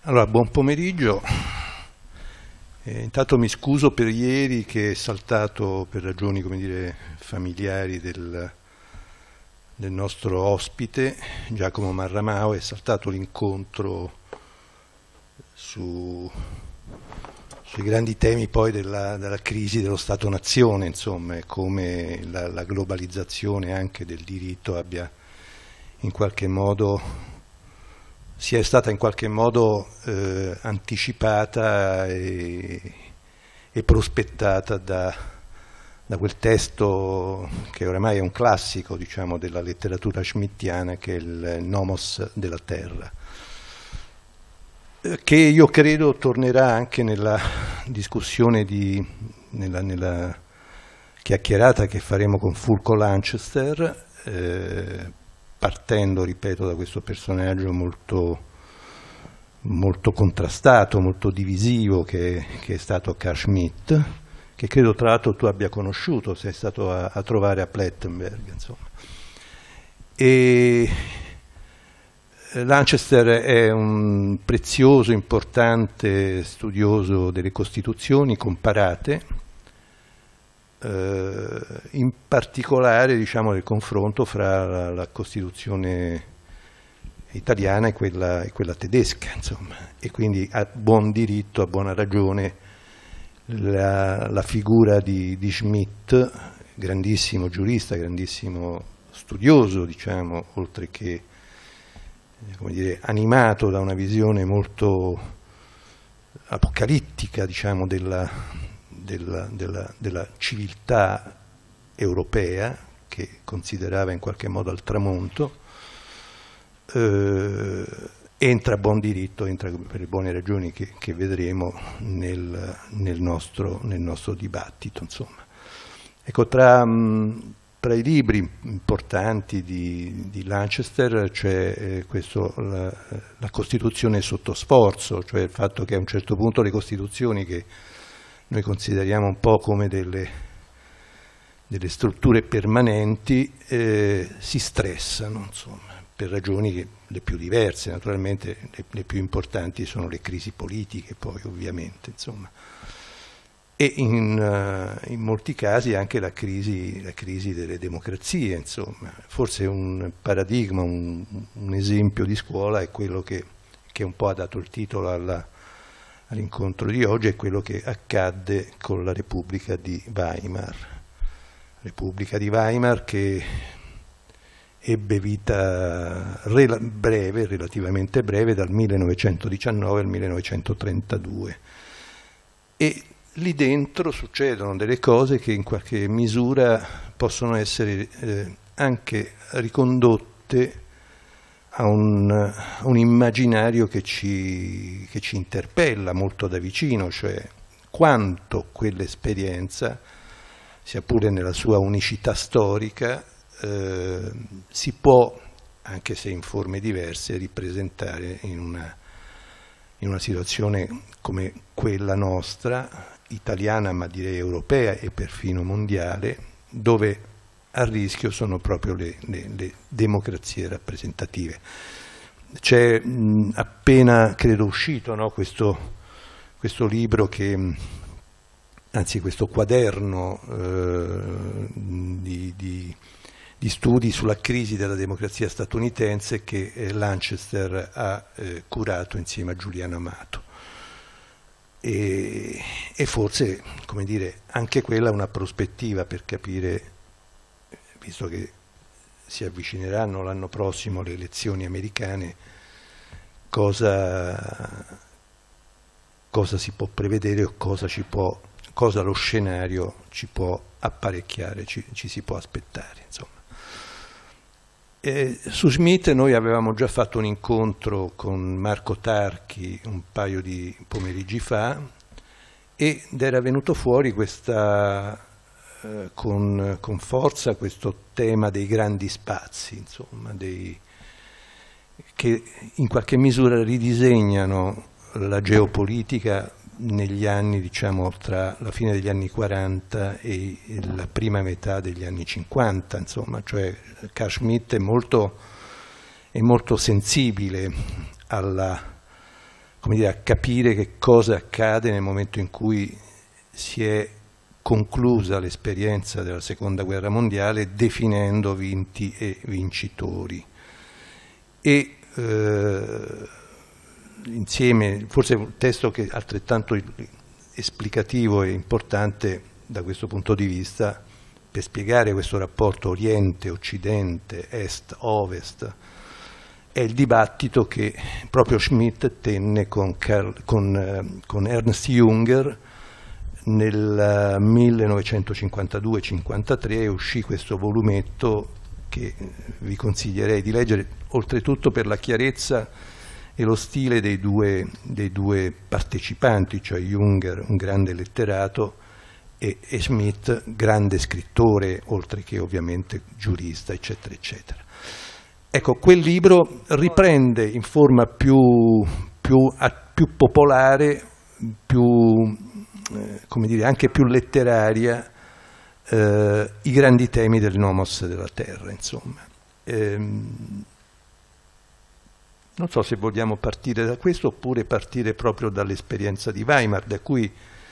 Allora, buon pomeriggio. Intanto mi scuso per ieri che è saltato per ragioni, come dire, familiari del nostro ospite, Giacomo Marramao, è saltato l'incontro sui grandi temi poi della crisi dello Stato-nazione, insomma, e come la globalizzazione anche del diritto in qualche modo sia stata in qualche modo anticipata e prospettata da quel testo che oramai è un classico, diciamo, della letteratura schmittiana, che è il Nomos della Terra, che io credo tornerà anche nella discussione, nella chiacchierata che faremo con Fulco Lanchester, partendo, ripeto, da questo personaggio molto contrastato, molto divisivo che è stato Carl Schmitt, che credo tra l'altro tu abbia conosciuto, sei stato a trovare a Plettenberg, insomma. E Lanchester è un prezioso, importante studioso delle Costituzioni comparate, in particolare, diciamo, del confronto fra la Costituzione italiana e quella tedesca, insomma, e quindi a buon diritto, a buona ragione, la figura di Schmitt, grandissimo giurista, grandissimo studioso, diciamo, oltre che, come dire, animato da una visione molto apocalittica, diciamo, della civiltà europea, che considerava in qualche modo al tramonto, entra a buon diritto, entra per le buone ragioni che vedremo nel nostro dibattito, insomma. Ecco, tra i libri importanti di Lanchester c'è la Costituzione sotto sforzo, cioè il fatto che a un certo punto le Costituzioni, che noi consideriamo un po' come delle strutture permanenti, si stressano, insomma, per ragioni le più diverse. Naturalmente le più importanti sono le crisi politiche, poi ovviamente, insomma, e in molti casi anche la crisi delle democrazie, insomma. Forse un paradigma, un esempio di scuola è quello che un po' ha dato il titolo all'incontro di oggi, è quello che accadde con la Repubblica di Weimar. Repubblica di Weimar che ebbe vita relativamente breve, dal 1919 al 1932. E lì dentro succedono delle cose che in qualche misura possono essere anche ricondotte a un immaginario che ci interpella molto da vicino, cioè quanto quell'esperienza, sia pure nella sua unicità storica, si può, anche se in forme diverse, ripresentare in una situazione come quella nostra, italiana, ma direi europea e perfino mondiale, dove a rischio sono proprio le democrazie rappresentative. C'è appena, credo, uscito, no, questo libro anzi questo quaderno di studi sulla crisi della democrazia statunitense che Lanchester ha curato insieme a Giuliano Amato. E forse, come dire, anche quella è una prospettiva per capire, visto che si avvicineranno l'anno prossimo le elezioni americane, cosa si può prevedere o cosa lo scenario ci può apparecchiare, ci si può aspettare, insomma. Su Schmitt noi avevamo già fatto un incontro con Marco Tarchi un paio di pomeriggi fa ed era venuto fuori con forza questo tema dei grandi spazi, insomma, che in qualche misura ridisegnano la geopolitica negli anni, diciamo, tra la fine degli anni 40 e la prima metà degli anni 50, insomma, cioè Carl Schmitt è molto sensibile alla come dire, a capire che cosa accade nel momento in cui si è conclusa l'esperienza della Seconda Guerra Mondiale, definendo vinti e vincitori. E insieme, forse un testo che è altrettanto esplicativo e importante da questo punto di vista per spiegare questo rapporto Oriente-Occidente, Est-Ovest, è il dibattito che proprio Schmitt tenne con Ernst Jünger nel 1952-53. Uscì questo volumetto che vi consiglierei di leggere, oltretutto per la chiarezza e lo stile dei due partecipanti, cioè Jünger, un grande letterato, e Schmitt, grande scrittore, oltre che ovviamente giurista, eccetera, eccetera. Ecco, quel libro riprende in forma più popolare, come dire, anche più letteraria, i grandi temi del nomos della terra, insomma. Non so se vogliamo partire da questo oppure partire proprio dall'esperienza di Weimar, da cui...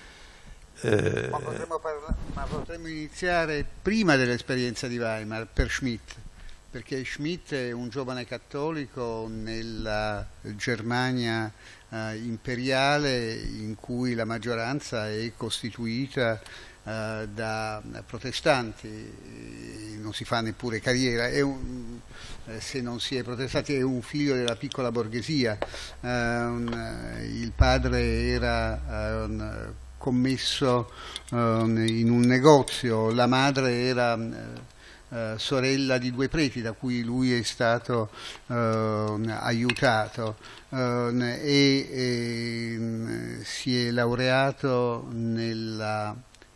Ma potremmo iniziare prima dell'esperienza di Weimar, per Schmitt, perché Schmitt è un giovane cattolico nella Germania imperiale, in cui la maggioranza è costituita da protestanti, non si fa neppure carriera, se non si è protestanti è un figlio della piccola borghesia. Il padre era commesso in un negozio, la madre era sorella di 2 preti da cui lui è stato aiutato, e si è laureato nella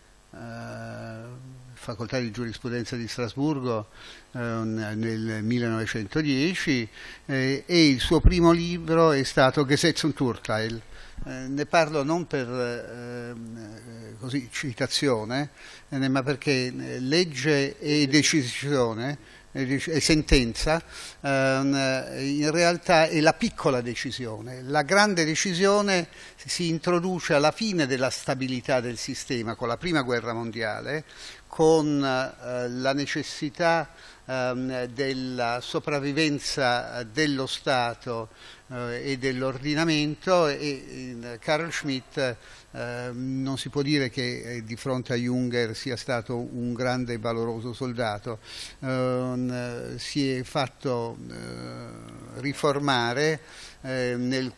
facoltà di giurisprudenza di Strasburgo nel 1910, e il suo primo libro è stato Gesetz und Urteil. Ne parlo non per così citazione, ma perché legge e decisione e sentenza in realtà è la piccola decisione. La grande decisione si introduce alla fine della stabilità del sistema, con la Prima Guerra Mondiale, con la necessità della sopravvivenza dello Stato e dell'ordinamento, e Carl Schmitt non si può dire che di fronte a Jünger sia stato un grande e valoroso soldato, si è fatto riformare nel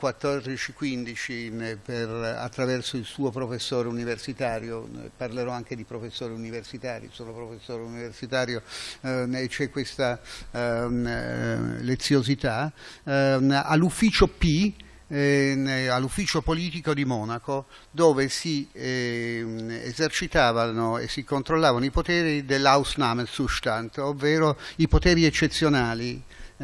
14-15 attraverso il suo professore universitario. Parlerò anche di professori universitari, sono professore universitario, c'è questa leziosità all'ufficio P, all'ufficio politico di Monaco, dove si esercitavano e si controllavano i poteri dell'Ausnahmezustand, ovvero i poteri eccezionali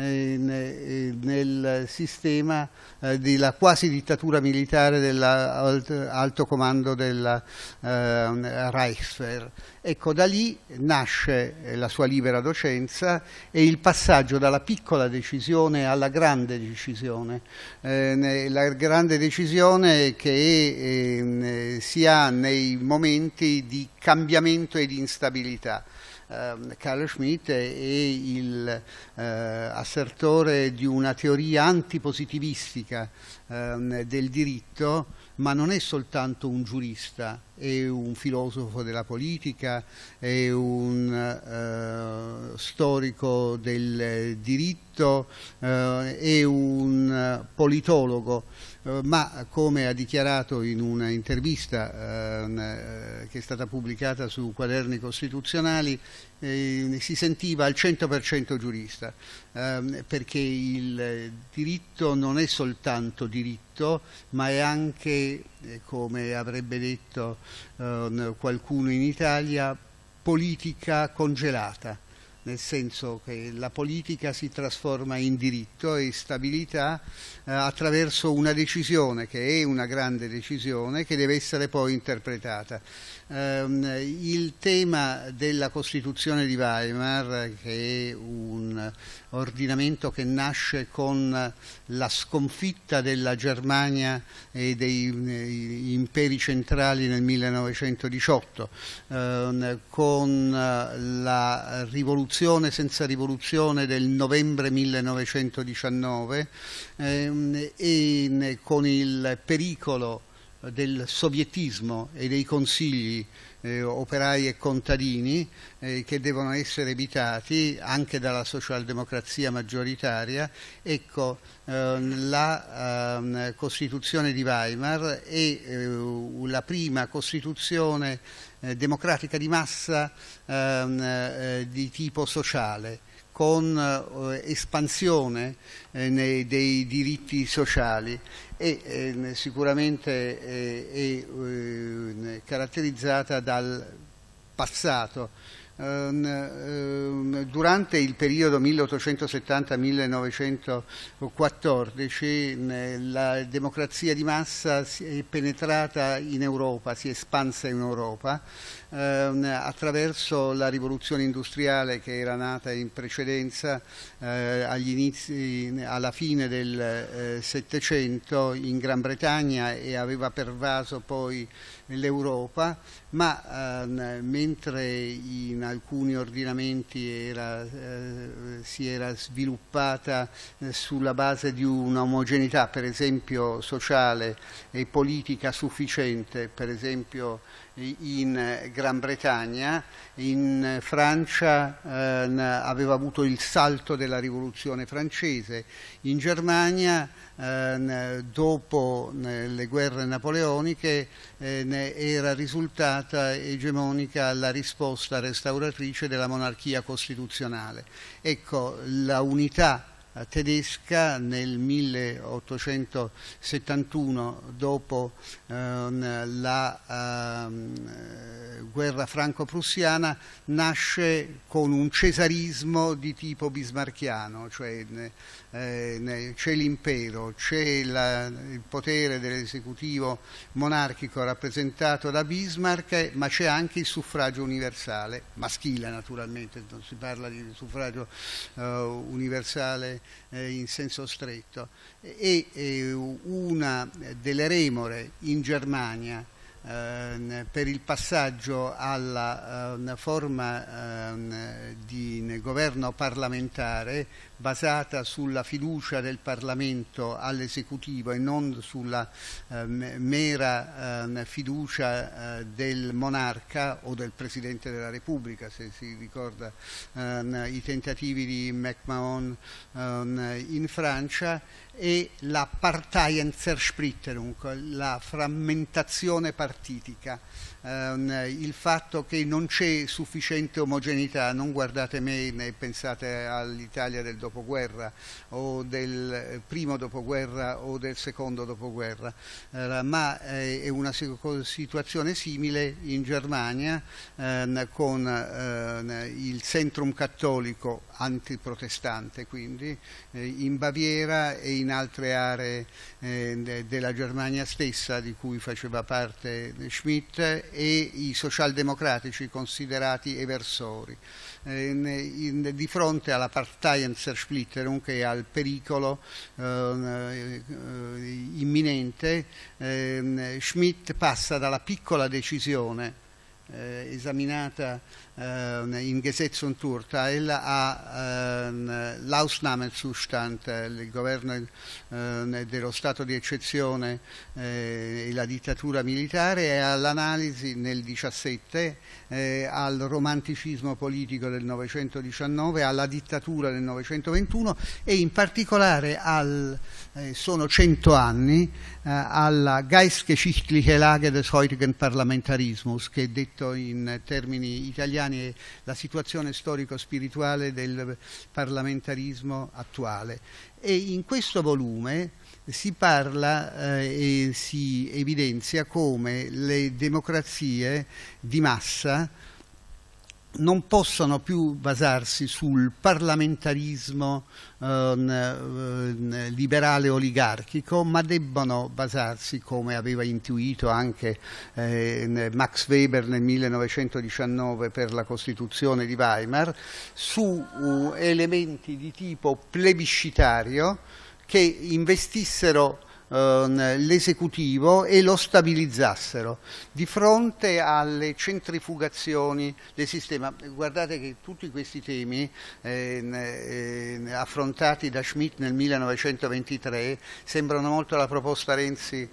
nel sistema della quasi dittatura militare dell'alto comando della Reichswehr. Ecco, da lì nasce la sua libera docenza e il passaggio dalla piccola decisione alla grande decisione. La grande decisione che si ha nei momenti di cambiamento e di instabilità. Carl Schmitt è il assertore di una teoria antipositivistica del diritto, ma non è soltanto un giurista, è un filosofo della politica, è un storico del diritto, è un politologo, ma come ha dichiarato in una intervista che è stata pubblicata su Quaderni Costituzionali, si sentiva al 100% giurista, perché il diritto non è soltanto diritto, ma è anche, come avrebbe detto qualcuno in Italia, politica congelata. nel senso che la politica si trasforma in diritto e stabilità attraverso una decisione che è una grande decisione che deve essere poi interpretata. Il tema della Costituzione di Weimar, che è un ordinamento che nasce con la sconfitta della Germania e dei imperi centrali nel 1918, con la rivoluzione senza rivoluzione del novembre 1919 e con il pericolo del sovietismo e dei consigli operai e contadini che devono essere evitati anche dalla socialdemocrazia maggioritaria. Ecco, la Costituzione di Weimar è la prima Costituzione democratica di massa di tipo sociale, con espansione dei diritti sociali e sicuramente è caratterizzata dal passato. Durante il periodo 1870-1914 la democrazia di massa è penetrata in Europa, si è espansa in Europa attraverso la rivoluzione industriale che era nata in precedenza alla fine del Settecento in Gran Bretagna e aveva pervaso poi l'Europa, ma mentre in alcuni ordinamenti si era sviluppata sulla base di un'omogeneità, per esempio sociale e politica sufficiente, per esempio in Gran Bretagna, in Francia aveva avuto il salto della rivoluzione francese, in Germania dopo le guerre napoleoniche era risultata egemonica la risposta restauratrice della monarchia costituzionale. Ecco, la unità tedesca nel 1871, dopo la guerra franco-prussiana, nasce con un cesarismo di tipo bismarchiano, cioè c'è l'impero, c'è il potere dell'esecutivo monarchico rappresentato da Bismarck, ma c'è anche il suffragio universale, maschile naturalmente, non si parla di suffragio universale in senso stretto, e una delle remore in Germania per il passaggio alla forma di governo parlamentare basata sulla fiducia del Parlamento all'esecutivo e non sulla mera fiducia del monarca o del Presidente della Repubblica, se si ricorda i tentativi di MacMahon in Francia, e la Parteienzersplitterung, la frammentazione partitica, il fatto che non c'è sufficiente omogeneità. Non guardate me né pensate all'Italia del dopoguerra o del primo dopoguerra o del secondo dopoguerra, ma è una situazione simile in Germania con il centrum cattolico antiprotestante, quindi in Baviera e in altre aree della Germania stessa di cui faceva parte Schmitt, e i socialdemocratici considerati eversori. Di fronte alla Parteienzersplitterung e al pericolo imminente, Schmitt passa dalla piccola decisione esaminata in Gesetz und Urteil all'Ausnahmezustand, il governo dello stato di eccezione e la dittatura militare, e all'analisi nel 17 al romanticismo politico del 919, alla dittatura del 921 e in particolare sono 100 anni alla Geistgeschichtliche Lage des heutigen Parlamentarismus, che detto in termini italiani è la situazione storico-spirituale del parlamentarismo attuale. E in questo volume si parla e si evidenzia come le democrazie di massa non possono più basarsi sul parlamentarismo liberale oligarchico, ma debbono basarsi, come aveva intuito anche Max Weber nel 1919 per la Costituzione di Weimar, su elementi di tipo plebiscitario che investissero l'esecutivo e lo stabilizzassero di fronte alle centrifugazioni del sistema. Guardate che tutti questi temi affrontati da Schmitt nel 1923 sembrano molto la proposta Renzi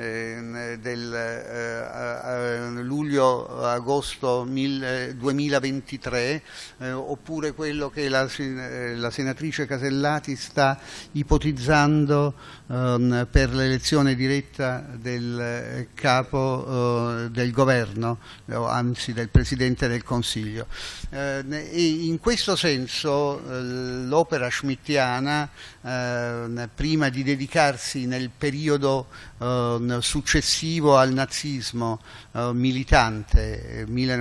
del luglio-agosto 2023, oppure quello che la senatrice Casellati sta ipotizzando per l'elezione diretta del capo del governo, anzi del Presidente del Consiglio. E in questo senso l'opera schmittiana, prima di dedicarsi nel periodo successivo al nazismo militante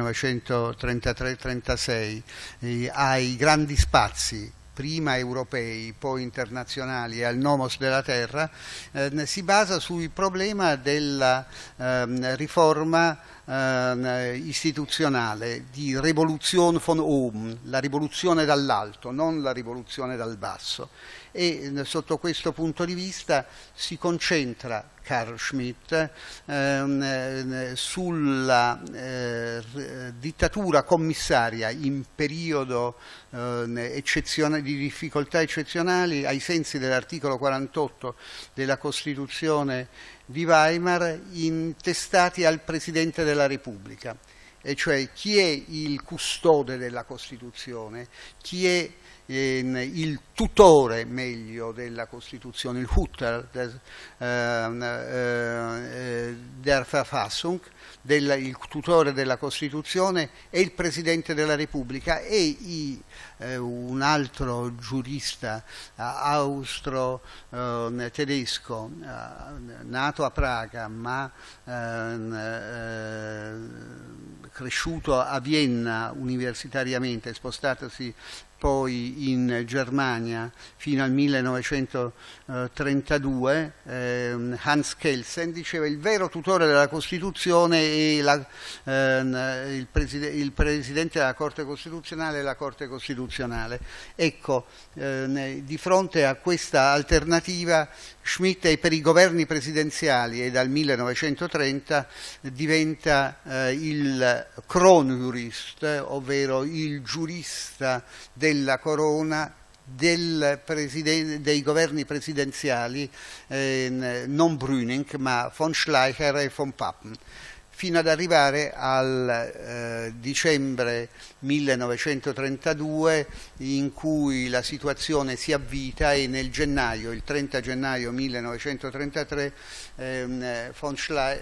1933-36 ai grandi spazi, prima europei, poi internazionali, e al nomos della terra, si basa sul problema della riforma istituzionale, di Revolution von oben, la rivoluzione dall'alto, non la rivoluzione dal basso. E sotto questo punto di vista si concentra Carl Schmitt sulla dittatura commissaria in periodo di difficoltà eccezionali, ai sensi dell'articolo 48 della Costituzione di Weimar, intestati al Presidente della Repubblica, e cioè chi è il custode della Costituzione, chi è il tutore, meglio, della Costituzione, il Hüter der Verfassung, il tutore della Costituzione, è il Presidente della Repubblica, e un altro giurista austro-tedesco, nato a Praga ma cresciuto a Vienna universitariamente, spostatosi poi in Germania fino al 1932, Hans Kelsen, diceva: il vero tutore della Costituzione è il Presidente della Corte Costituzionale e la Corte Costituzionale. Ecco, di fronte a questa alternativa, Schmitt è per i governi presidenziali, e dal 1930 diventa il Kronjurist, ovvero il giurista della corona dei governi presidenziali, non Brüning ma von Schleicher e von Papen, fino ad arrivare al dicembre 1932, in cui la situazione si avvita, e nel gennaio, il 30 gennaio 1933, von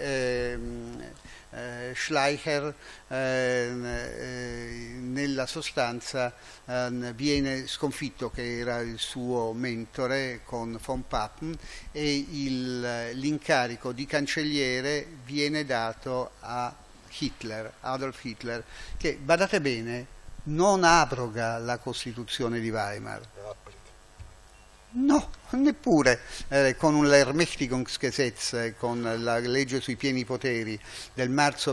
Schleicher nella sostanza viene sconfitto, che era il suo mentore, con von Papen, e l'incarico di cancelliere viene dato a Hitler, Adolf Hitler, che, badate bene, non abroga la Costituzione di Weimar. No, neppure con l'Ermächtigungsgesetz, con la legge sui pieni poteri del marzo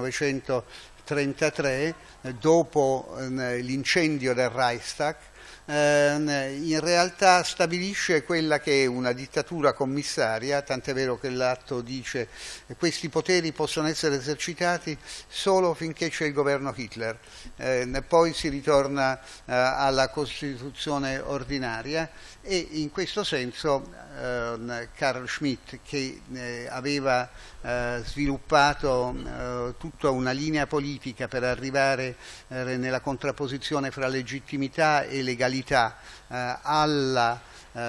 1933, dopo l'incendio del Reichstag, in realtà stabilisce quella che è una dittatura commissaria, tant'è vero che l'atto dice che questi poteri possono essere esercitati solo finché c'è il governo Hitler. Poi si ritorna alla Costituzione ordinaria, e in questo senso Carl Schmitt, che aveva sviluppato tutta una linea politica per arrivare nella contrapposizione fra legittimità e legalità al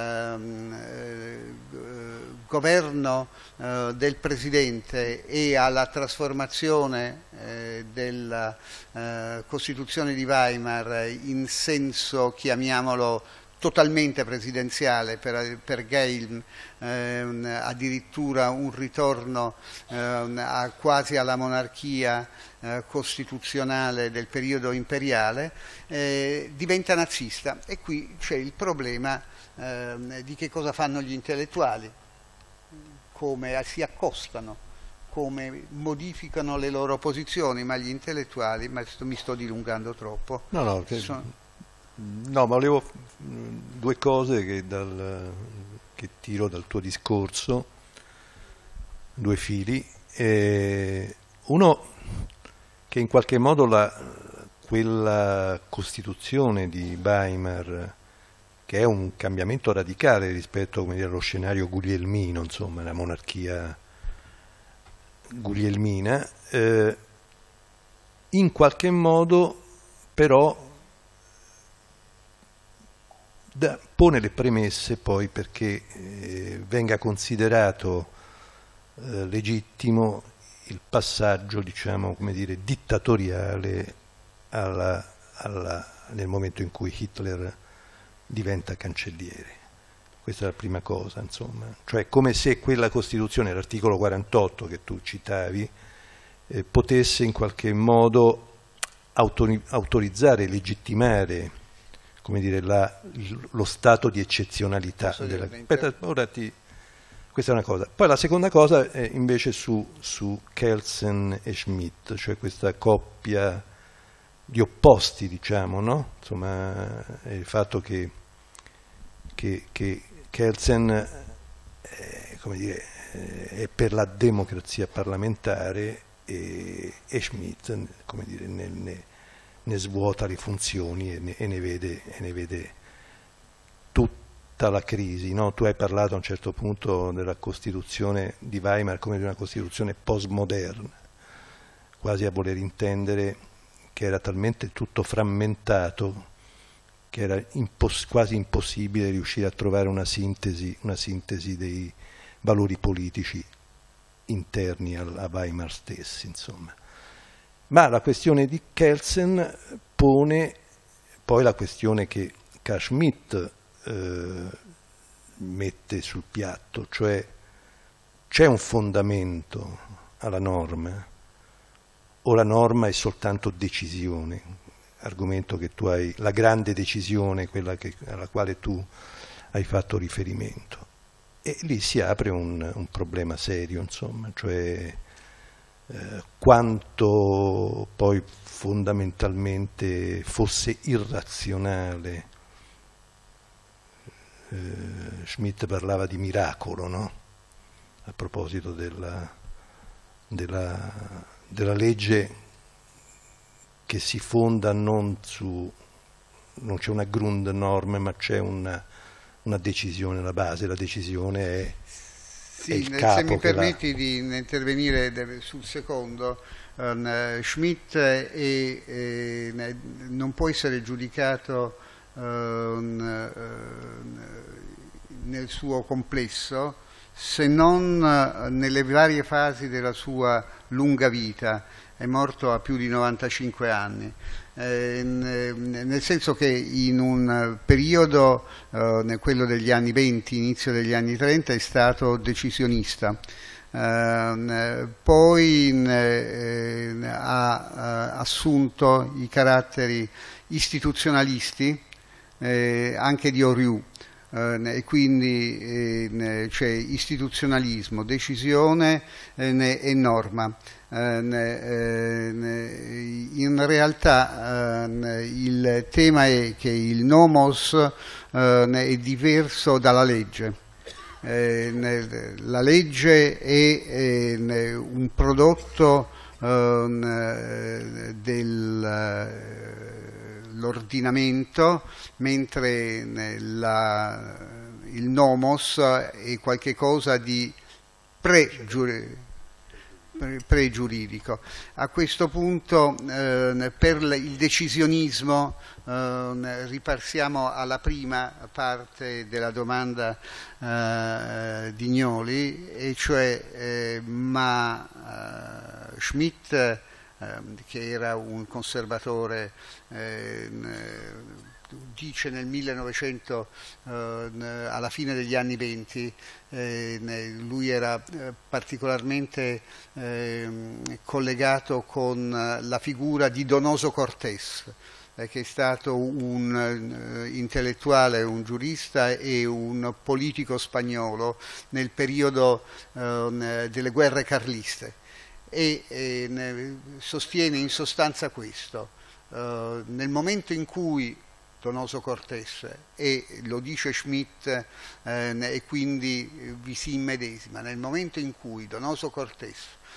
governo del Presidente e alla trasformazione della Costituzione di Weimar in senso, chiamiamolo, totalmente presidenziale, per Gale addirittura un ritorno quasi alla monarchia costituzionale del periodo imperiale, diventa nazista. E qui c'è il problema di che cosa fanno gli intellettuali, come si accostano, come modificano le loro posizioni, ma gli intellettuali, ma mi sto dilungando troppo. No, ma volevo due cose che tiro dal tuo discorso, due fili. Uno, che in qualche modo quella Costituzione di Weimar, che è un cambiamento radicale rispetto, come dire, allo scenario guglielmino, insomma, la monarchia guglielmina, in qualche modo però pone le premesse poi perché venga considerato legittimo il passaggio, diciamo, come dire, dittatoriale nel momento in cui Hitler diventa cancelliere. Questa è la prima cosa, insomma, cioè come se quella Costituzione, l'articolo 48 che tu citavi, potesse in qualche modo autorizzare, legittimare, come dire, lo stato di eccezionalità della... Aspetta, questa è una cosa. Poi la seconda cosa è invece su Kelsen e Schmitt, cioè questa coppia di opposti, diciamo, no? Insomma, il fatto che Kelsen come dire, è per la democrazia parlamentare e Schmitt, come dire, ne svuota le funzioni e ne vede tutta la crisi, no? Tu hai parlato a un certo punto della Costituzione di Weimar come di una Costituzione postmoderna, quasi a voler intendere che era talmente tutto frammentato che era quasi impossibile riuscire a trovare una sintesi dei valori politici interni a Weimar stessi, insomma. Ma la questione di Kelsen pone poi la questione che Carl Schmitt mette sul piatto, cioè c'è un fondamento alla norma o la norma è soltanto decisione, argomento che tu hai, la grande decisione, quella alla quale tu hai fatto riferimento. E lì si apre un problema serio, insomma, cioè quanto poi fondamentalmente fosse irrazionale. Schmitt parlava di miracolo, no? A proposito della legge che si fonda non c'è una Grundnorm, ma c'è una decisione alla base. La decisione è il capo. Se mi permetti di intervenire sul secondo, Schmitt non può essere giudicato nel suo complesso se non nelle varie fasi della sua lunga vita. È morto a più di 95 anni, nel senso che in un periodo, quello degli anni 20, inizio degli anni 30, è stato decisionista. Poi ha assunto i caratteri istituzionalisti anche di Oriù, e quindi c'è istituzionalismo, decisione e norma. In realtà il tema è che il nomos è diverso dalla legge. La legge è un prodotto dell'ordinamento, mentre il nomos è qualcosa di pregiuridico. A questo punto per il decisionismo ripassiamo alla prima parte della domanda di Gnoli, e cioè Schmitt, che era un conservatore dice nel 1900, alla fine degli anni 20, lui era particolarmente collegato con la figura di Donoso Cortés, che è stato un intellettuale, un giurista e un politico spagnolo nel periodo delle guerre carliste, e sostiene in sostanza questo: nel momento in cui Donoso Cortés, e lo dice Schmitt, e quindi vi si immedesima, nel momento in cui Donoso Cortés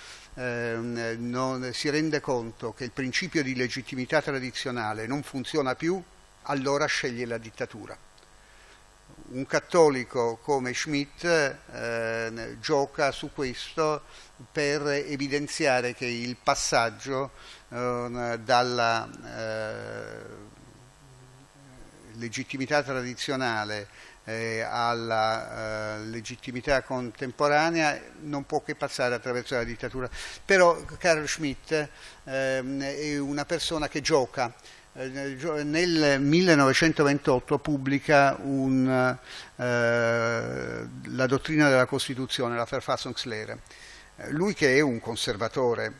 non si rende conto che il principio di legittimità tradizionale non funziona più, allora sceglie la dittatura. Un cattolico come Schmitt gioca su questo per evidenziare che il passaggio dalla legittimità tradizionale alla legittimità contemporanea non può che passare attraverso la dittatura. Però Carl Schmitt è una persona che gioca. Nel 1928 pubblica la dottrina della Costituzione, la Verfassungslehre. Lui, che è un conservatore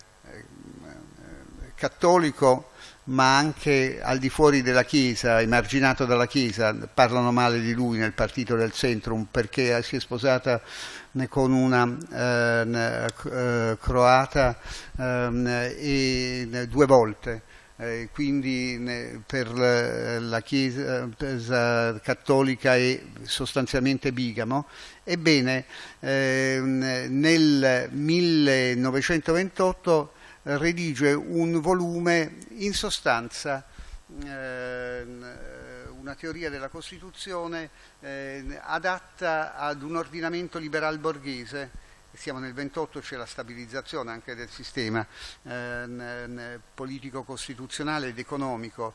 cattolico, ma anche al di fuori della Chiesa, emarginato dalla Chiesa, parlano male di lui nel partito del Centrum, perché si è sposata con una croata e 2 volte. Quindi per la Chiesa cattolica è sostanzialmente bigamo. Ebbene, nel 1928 redige un volume, in sostanza una teoria della Costituzione adatta ad un ordinamento liberal borghese. Siamo nel 28, c'è la stabilizzazione anche del sistema politico-costituzionale ed economico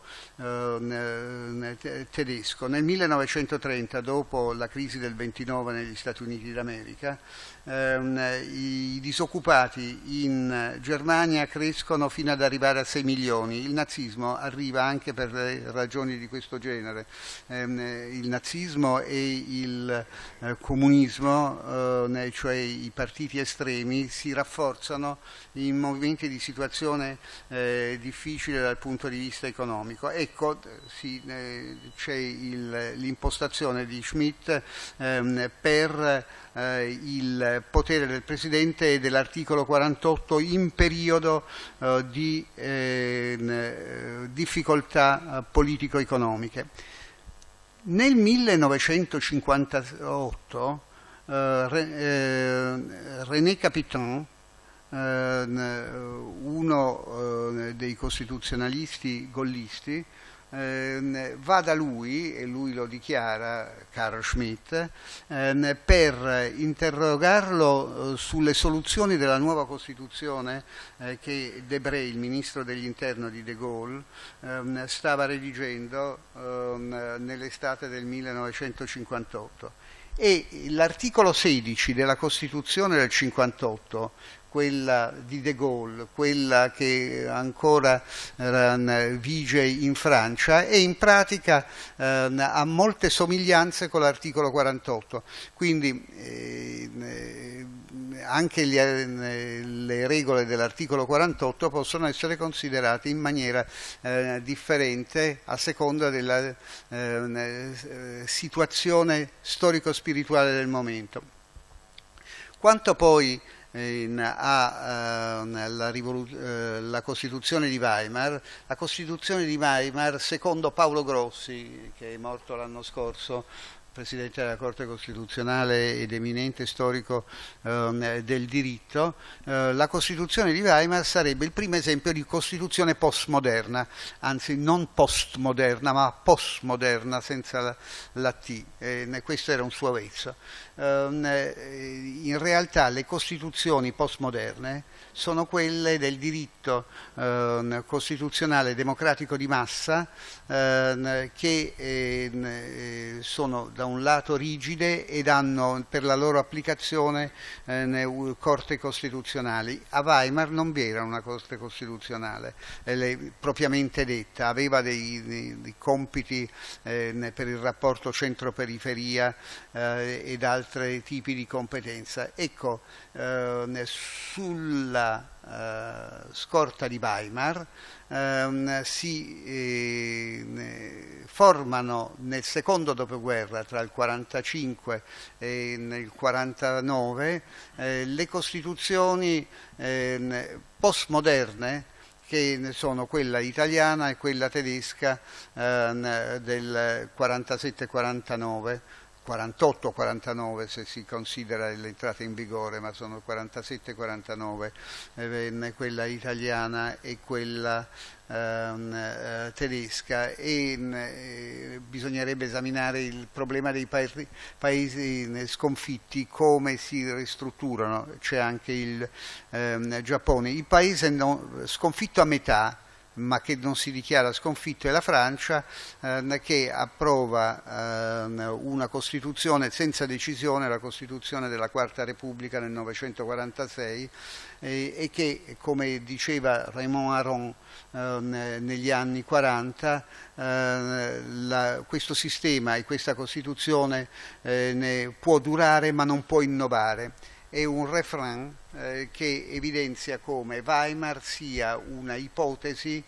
tedesco. Nel 1930, dopo la crisi del 29 negli Stati Uniti d'America, i disoccupati in Germania crescono fino ad arrivare a 6 milioni. Il nazismo arriva anche per ragioni di questo genere. Il nazismo e il comunismo, cioè i partiti estremi, si rafforzano in momenti di situazione difficile dal punto di vista economico. Ecco, c'è l'impostazione di Schmitt per il potere del Presidente e dell'articolo 48 in periodo di difficoltà politico-economiche. Nel 1958 René Capiton, uno dei costituzionalisti gollisti, va da lui, e lui lo dichiara, Carl Schmitt, per interrogarlo sulle soluzioni della nuova Costituzione che Debré, il ministro degli interni di De Gaulle, stava redigendo nell'estate del 1958. E l'articolo 16 della Costituzione del 58, quella di De Gaulle, quella che ancora vige in Francia, e in pratica ha molte somiglianze con l'articolo 48. Quindi anche le regole dell'articolo 48 possono essere considerate in maniera differente a seconda della situazione storico-spirituale del momento. Quanto poi la Costituzione di Weimar. La Costituzione di Weimar, secondo Paolo Grossi, che è morto l'anno scorso, Presidente della Corte Costituzionale ed eminente storico del diritto, la Costituzione di Weimar sarebbe il primo esempio di Costituzione postmoderna, anzi non postmoderna ma postmoderna senza la T, questo era un suo vezzo. In realtà le Costituzioni postmoderne sono quelle del diritto costituzionale democratico di massa, che sono da un lato rigide ed hanno per la loro applicazione corte costituzionali. A Weimar non vi era una corte costituzionale propriamente detta, aveva dei compiti per il rapporto centro-periferia ed altri tipi di competenza. Ecco, sulla scorta di Weimar si formano nel secondo dopoguerra, tra il 45 e il 49, le costituzioni postmoderne, che sono quella italiana e quella tedesca del 47-49, 48-49 se si considera l'entrata in vigore, ma sono 47-49 quella italiana e quella tedesca, e bisognerebbe esaminare il problema dei paesi sconfitti, come si ristrutturano. C'è anche il Giappone. Il paese sconfitto a metà, ma che non si dichiara sconfitto, è la Francia, che approva una Costituzione senza decisione, la Costituzione della Quarta Repubblica nel 1946, e che, come diceva Raymond Aron negli anni 40, questo sistema e questa Costituzione può durare ma non può innovare. È un refrain che evidenzia come Weimar sia una ipotesi,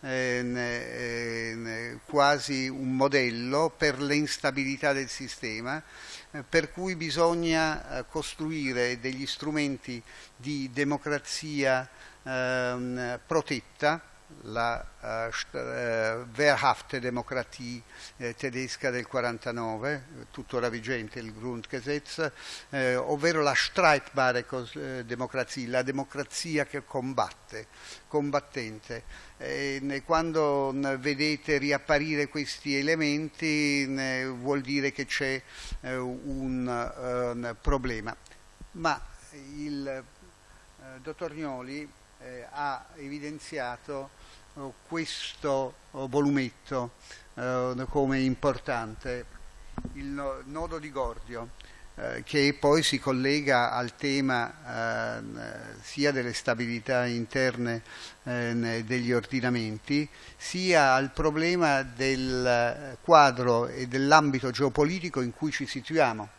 quasi un modello per l'instabilità del sistema, per cui bisogna costruire degli strumenti di democrazia protetta, la Wehrhafte Demokratie tedesca del 49, tuttora vigente il Grundgesetz, ovvero la streitbare Demokratie, la democrazia che combattente. Quando vedete riapparire questi elementi vuol dire che c'è un problema. Ma il dottor Gnoli ha evidenziato questo volumetto come importante, il nodo di Gordio, che poi si collega al tema sia delle stabilità interne degli ordinamenti, sia al problema del quadro e dell'ambito geopolitico in cui ci situiamo.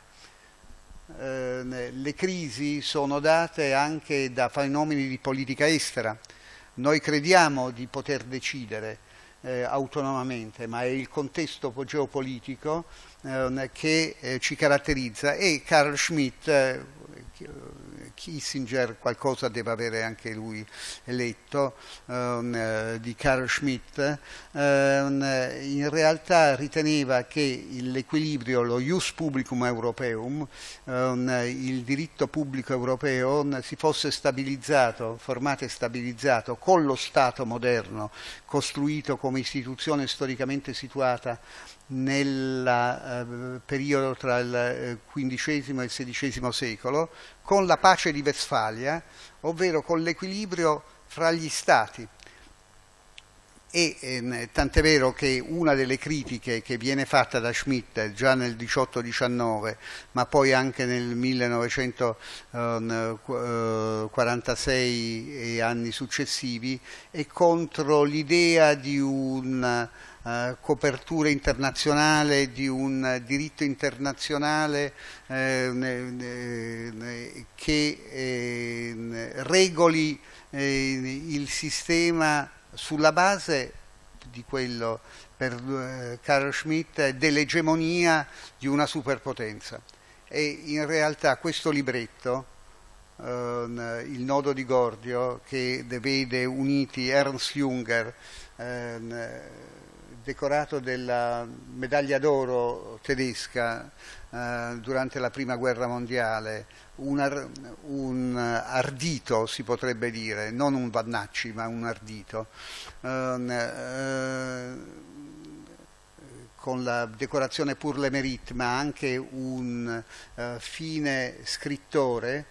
Le crisi sono date anche da fenomeni di politica estera. Noi crediamo di poter decidere autonomamente, ma è il contesto geopolitico che ci caratterizza, e Carl Schmitt, Kissinger qualcosa deve avere anche lui letto di Carl Schmitt, in realtà riteneva che l'equilibrio, lo ius publicum europeum, il diritto pubblico europeo, si fosse stabilizzato, formato e stabilizzato con lo Stato moderno, costruito come istituzione storicamente situata nel periodo tra il XV e il XVI secolo, con la pace di Westfalia, ovvero con l'equilibrio fra gli stati. E tant'è vero che una delle critiche che viene fatta da Schmitt già nel 18-19, ma poi anche nel 1946 e anni successivi, è contro l'idea di una copertura internazionale, di un diritto internazionale che regoli il sistema sulla base di quello, per Carl Schmitt, dell'egemonia di una superpotenza. E in realtà questo libretto, il nodo di Gordio, che vede uniti Ernst Junger, decorato della medaglia d'oro tedesca durante la prima guerra mondiale, un ardito, si potrebbe dire, non un Vannacci ma un ardito, con la decorazione pour le mérite, ma anche un fine scrittore,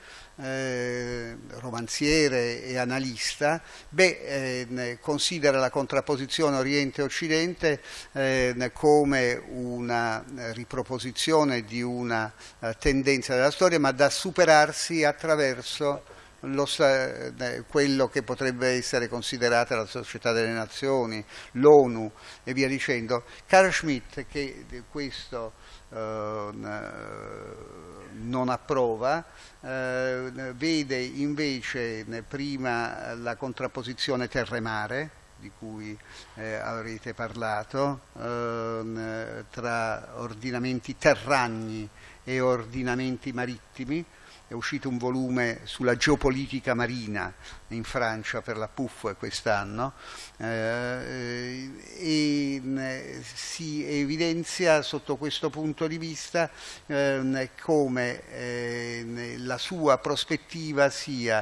romanziere e analista, considera la contrapposizione Oriente-Occidente come una riproposizione di una tendenza della storia, ma da superarsi attraverso quello che potrebbe essere considerata la Società delle Nazioni, l'ONU e via dicendo. Carl Schmitt, che questo non approva, vede invece prima la contrapposizione terra-mare, di cui avrete parlato, tra ordinamenti terragni e ordinamenti marittimi. È uscito un volume sulla geopolitica marina in Francia per la PUF quest'anno, e si evidenzia sotto questo punto di vista come la sua prospettiva sia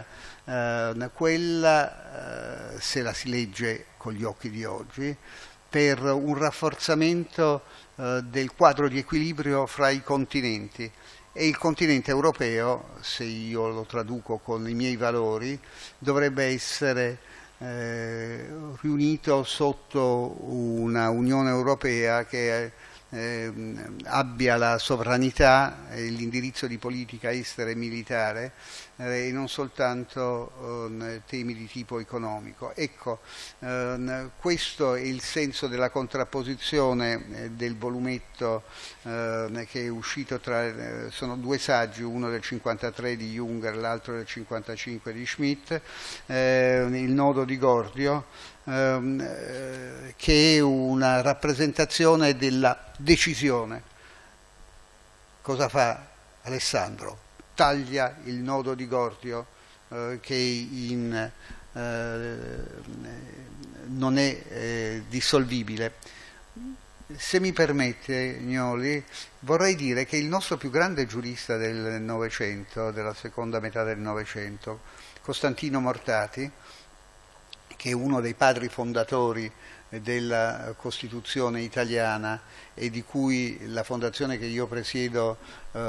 quella, se la si legge con gli occhi di oggi, per un rafforzamento del quadro di equilibrio fra i continenti. E il continente europeo, se io lo traduco con i miei valori, dovrebbe essere riunito sotto una Unione Europea che abbia la sovranità e l'indirizzo di politica estera e militare e non soltanto temi di tipo economico. Ecco, questo è il senso della contrapposizione del volumetto che è uscito sono due saggi, uno del 53 di Junger, l'altro del 55 di Schmitt, il nodo di Gordio, che è una rappresentazione della decisione. Cosa fa Alessandro? Taglia il nodo di Gordio che non è dissolvibile. Se mi permette, Gnoli, vorrei dire che il nostro più grande giurista del Novecento, della seconda metà del Novecento, Costantino Mortati, che è uno dei padri fondatori della Costituzione italiana e di cui la fondazione che io presiedo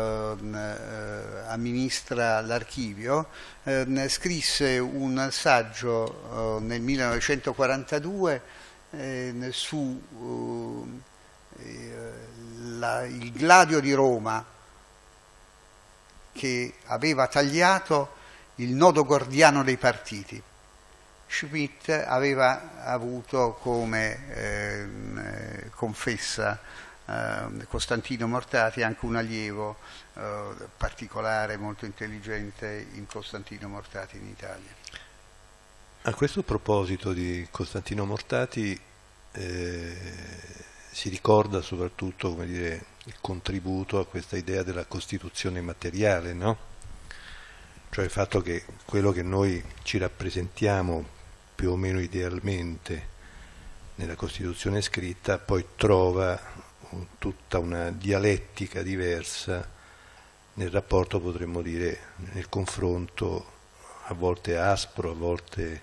amministra l'archivio, scrisse un saggio nel 1942 su il Gladio di Roma, che aveva tagliato il nodo gordiano dei partiti. Schmitt aveva avuto come confessa Costantino Mortati anche un allievo particolare, molto intelligente in Costantino Mortati in Italia. A questo proposito di Costantino Mortati si ricorda soprattutto, come dire, il contributo a questa idea della Costituzione materiale, no? Cioè il fatto che quello che noi ci rappresentiamo più o meno idealmente nella Costituzione scritta poi trova tutta una dialettica diversa nel rapporto, potremmo dire, nel confronto a volte aspro, a volte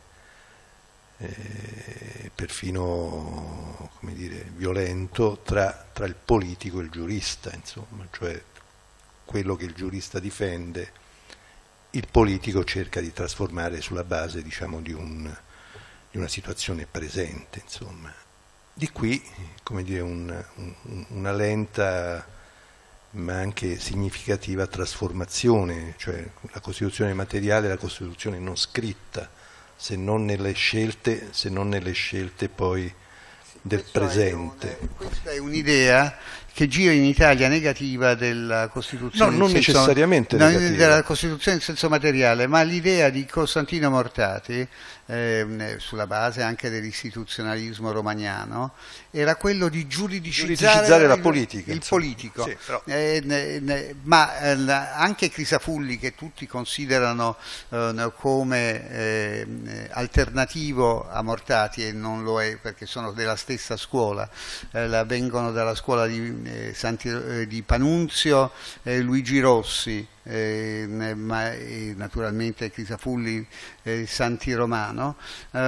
perfino, come dire, violento tra il politico e il giurista, insomma, cioè quello che il giurista difende, il politico cerca di trasformare sulla base, diciamo, di una situazione presente, insomma. Di qui, come dire, una lenta ma anche significativa trasformazione, cioè la Costituzione materiale e la Costituzione non scritta, se non nelle scelte poi del presente. Questa è un'idea che gira in Italia negativa della Costituzione. No, non necessariamente negativa. Della Costituzione in senso materiale, ma l'idea di Costantino Mortati, sulla base anche dell'istituzionalismo romagnano, era quello di giuridicizzare la politica, il politico. Sì, però. Ma anche Crisafulli, che tutti considerano come alternativo a Mortati, e non lo è perché sono della stessa stessa scuola, vengono dalla scuola di Panunzio, Luigi Rossi, naturalmente Crisafulli, Santi Romano.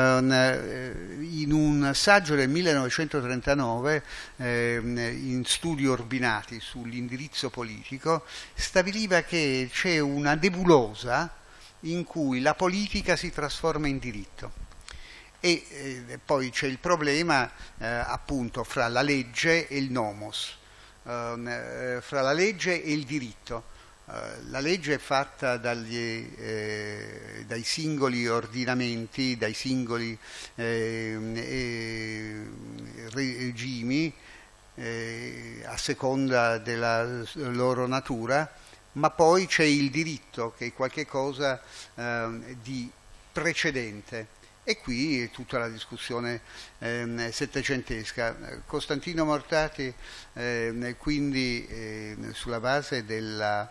In un saggio del 1939, in Studi Orbinati sull'indirizzo politico, stabiliva che c'è una nebulosa in cui la politica si trasforma in diritto. E poi c'è il problema appunto fra la legge e il nomos, fra la legge e il diritto. La legge è fatta dai singoli ordinamenti, dai singoli regimi a seconda della loro natura, ma poi c'è il diritto che è qualche cosa di precedente. E qui è tutta la discussione settecentesca. Costantino Mortati, quindi sulla base della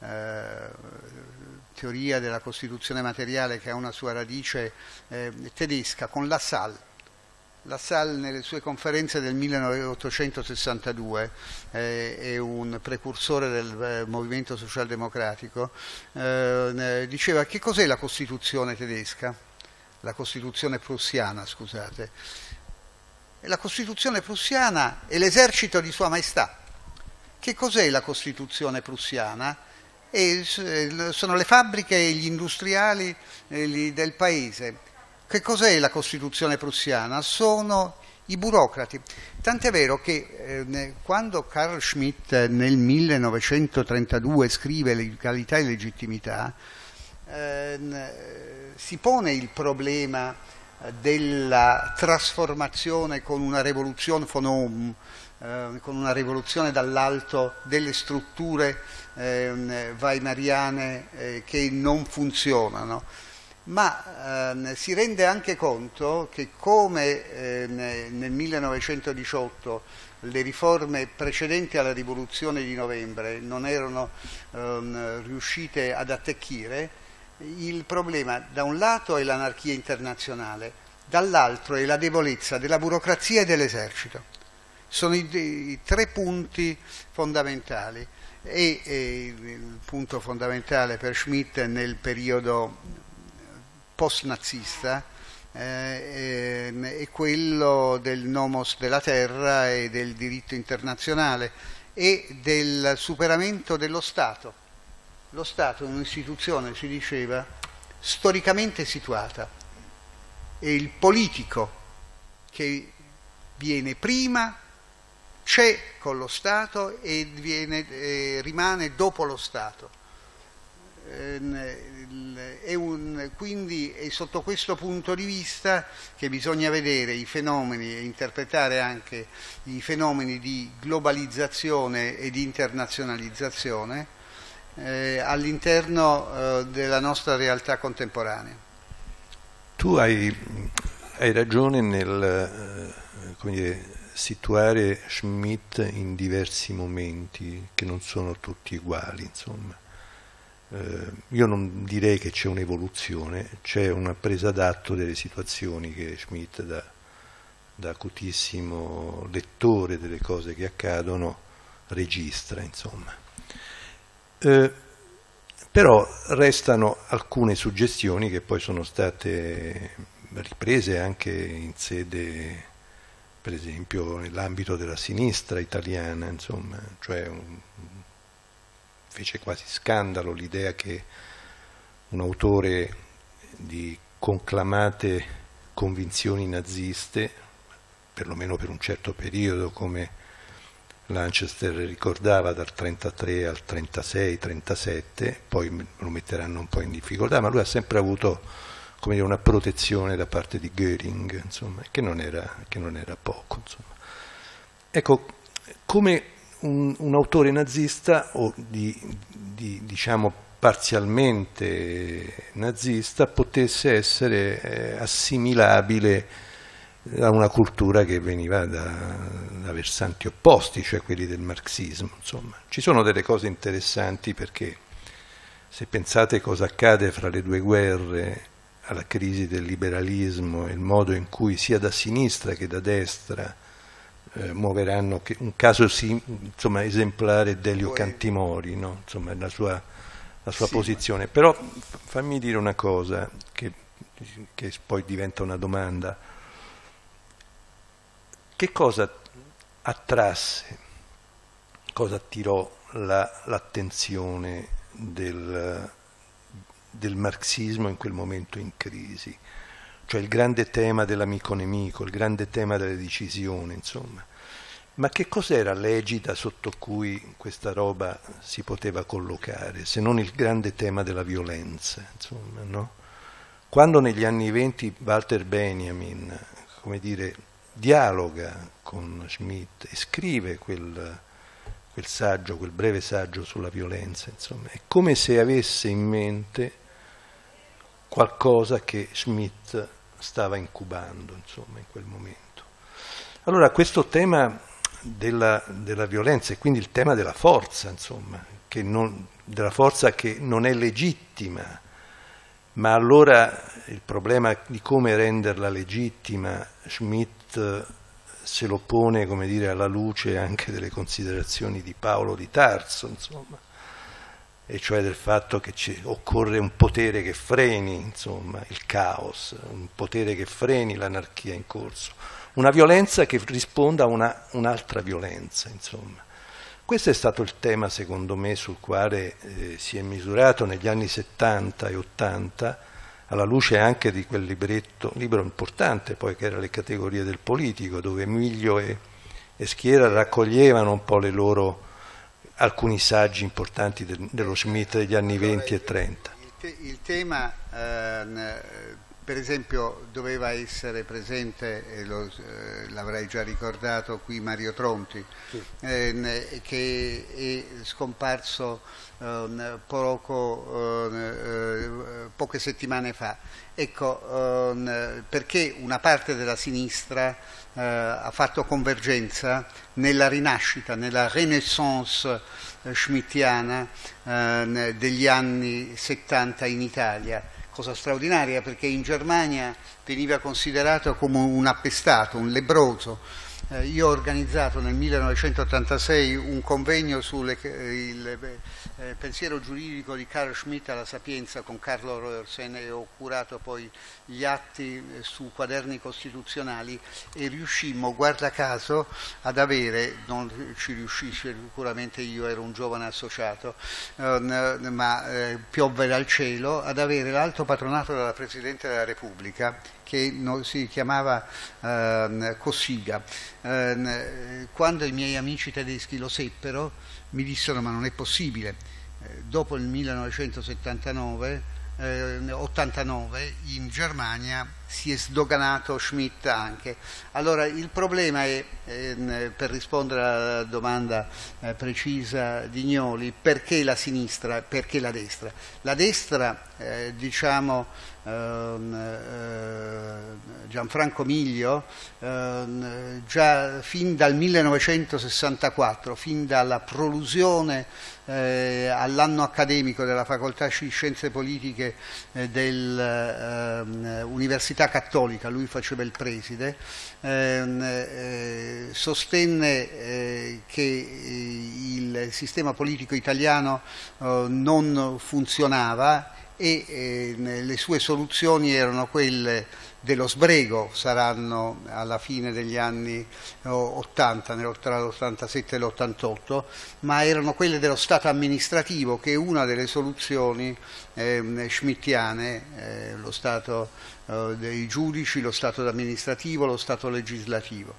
teoria della Costituzione materiale, che ha una sua radice tedesca, con Lassalle. Lassalle nelle sue conferenze del 1862 è un precursore del movimento socialdemocratico, diceva: che cos'è la Costituzione tedesca? La Costituzione prussiana, scusate. E la Costituzione prussiana è l'esercito di Sua Maestà. Che cos'è la Costituzione prussiana? Sono le fabbriche e gli industriali del paese. Che cos'è la Costituzione prussiana? Sono i burocrati. Tant'è vero che quando Carl Schmitt nel 1932 scrive Legalità e legittimità, si pone il problema della trasformazione con una rivoluzione von Ohm, con una rivoluzione dall'alto delle strutture weimariane che non funzionano, ma si rende anche conto che come nel 1918 le riforme precedenti alla rivoluzione di novembre non erano riuscite ad attecchire, il problema da un lato è l'anarchia internazionale, dall'altro è la debolezza della burocrazia e dell'esercito. Sono i tre punti fondamentali, e il punto fondamentale per Schmitt nel periodo post-nazista è quello del nomos della terra e del diritto internazionale e del superamento dello Stato. Lo Stato è un'istituzione, si diceva, storicamente situata, e il politico che viene prima c'è con lo Stato e rimane dopo lo Stato. Quindi è sotto questo punto di vista che bisogna vedere i fenomeni e interpretare anche i fenomeni di globalizzazione e di internazionalizzazione all'interno della nostra realtà contemporanea. Tu hai ragione nel situare Schmitt in diversi momenti che non sono tutti uguali, insomma. Io non direi che c'è un'evoluzione, c'è una presa d'atto delle situazioni che Schmitt, da acutissimo lettore delle cose che accadono, registra, insomma. Però restano alcune suggestioni che poi sono state riprese anche in sede, per esempio, nell'ambito della sinistra italiana, insomma, cioè fece quasi scandalo l'idea che un autore di conclamate convinzioni naziste, perlomeno per un certo periodo, come Lanchester ricordava, dal 33 al 36, 37, poi lo metteranno un po' in difficoltà, ma lui ha sempre avuto, come dire, una protezione da parte di Göring, insomma, che non era poco, insomma. Ecco, come un autore nazista o diciamo parzialmente nazista potesse essere assimilabile a una cultura che veniva da versanti opposti, cioè quelli del marxismo, insomma. Ci sono delle cose interessanti, perché se pensate cosa accade fra le due guerre alla crisi del liberalismo e il modo in cui sia da sinistra che da destra muoveranno, un caso insomma, esemplare Delio Cantimori, no? Insomma, la sua posizione. Però fammi dire una cosa che poi diventa una domanda. Che cosa attrasse, cosa attirò l'attenzione del marxismo in quel momento in crisi? Cioè il grande tema dell'amico nemico, il grande tema della decisione, insomma. Ma che cos'era l'egida sotto cui questa roba si poteva collocare, se non il grande tema della violenza, insomma, no? Quando negli anni '20 Walter Benjamin, come dire, dialoga con Schmitt e scrive quel saggio, quel breve saggio sulla violenza, insomma, è come se avesse in mente qualcosa che Schmitt stava incubando, insomma, in quel momento. Allora questo tema della violenza e quindi il tema della forza, insomma, della forza che non è legittima, ma allora il problema di come renderla legittima, Schmitt se lo pone, come dire, alla luce anche delle considerazioni di Paolo di Tarso, insomma, e cioè del fatto che occorre un potere che freni, insomma, il caos, un potere che freni l'anarchia in corso, una violenza che risponda a un'altra violenza, insomma. Questo è stato il tema, secondo me, sul quale si è misurato negli anni 70 e 80, alla luce anche di quel libro importante, poi, che era Le categorie del politico, dove Miglio e Schiera raccoglievano un po' alcuni saggi importanti dello Schmitt degli anni 20 e 30. Il tema, per esempio, doveva essere presente, e l'avrei già ricordato qui, Mario Tronti, sì, che è scomparso poche settimane fa. Ecco, perché una parte della sinistra ha fatto convergenza nella rinascita, nella renaissance schmittiana degli anni 70 in Italia, cosa straordinaria, perché in Germania veniva considerato come un appestato, un lebbroso. Io ho organizzato nel 1986 un convegno sul pensiero giuridico di Carl Schmitt alla Sapienza con Carlo Roersen e ho curato poi gli atti su quaderni costituzionali e riuscimmo, guarda caso, ad avere, non ci riuscì sicuramente, io ero un giovane associato, ma piovve dal cielo, ad avere l'alto patronato della Presidente della Repubblica, che si chiamava Cossiga. Quando i miei amici tedeschi lo seppero mi dissero: ma non è possibile, dopo il 1989 89 in Germania si è sdoganato Schmitt anche. Allora il problema è, per rispondere alla domanda precisa di Gnoli, perché la sinistra, perché la destra? La destra, diciamo, Gianfranco Miglio, già fin dal 1964, fin dalla prolusione all'anno accademico della Facoltà di Scienze Politiche dell'Università Cattolica, lui faceva il preside, sostenne che il sistema politico italiano non funzionava e le sue soluzioni erano quelle dello sbrego, saranno alla fine degli anni 80, tra l'87 e l'88, ma erano quelle dello Stato amministrativo, che è una delle soluzioni schmittiane, lo Stato dei giudici, lo Stato amministrativo, lo Stato legislativo.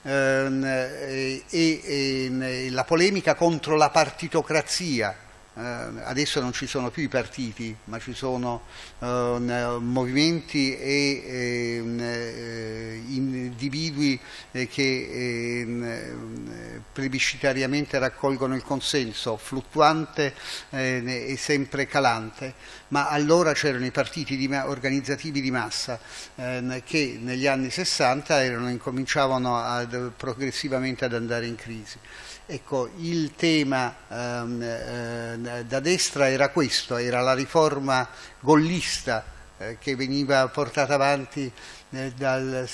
E la polemica contro la partitocrazia. Adesso non ci sono più i partiti, ma ci sono movimenti e individui che plebiscitariamente raccolgono il consenso, fluttuante e sempre calante, ma allora c'erano i partiti organizzativi di massa che negli anni 60 incominciavano progressivamente ad andare in crisi. Ecco, il tema da destra era questo, era la riforma gollista che veniva portata avanti dal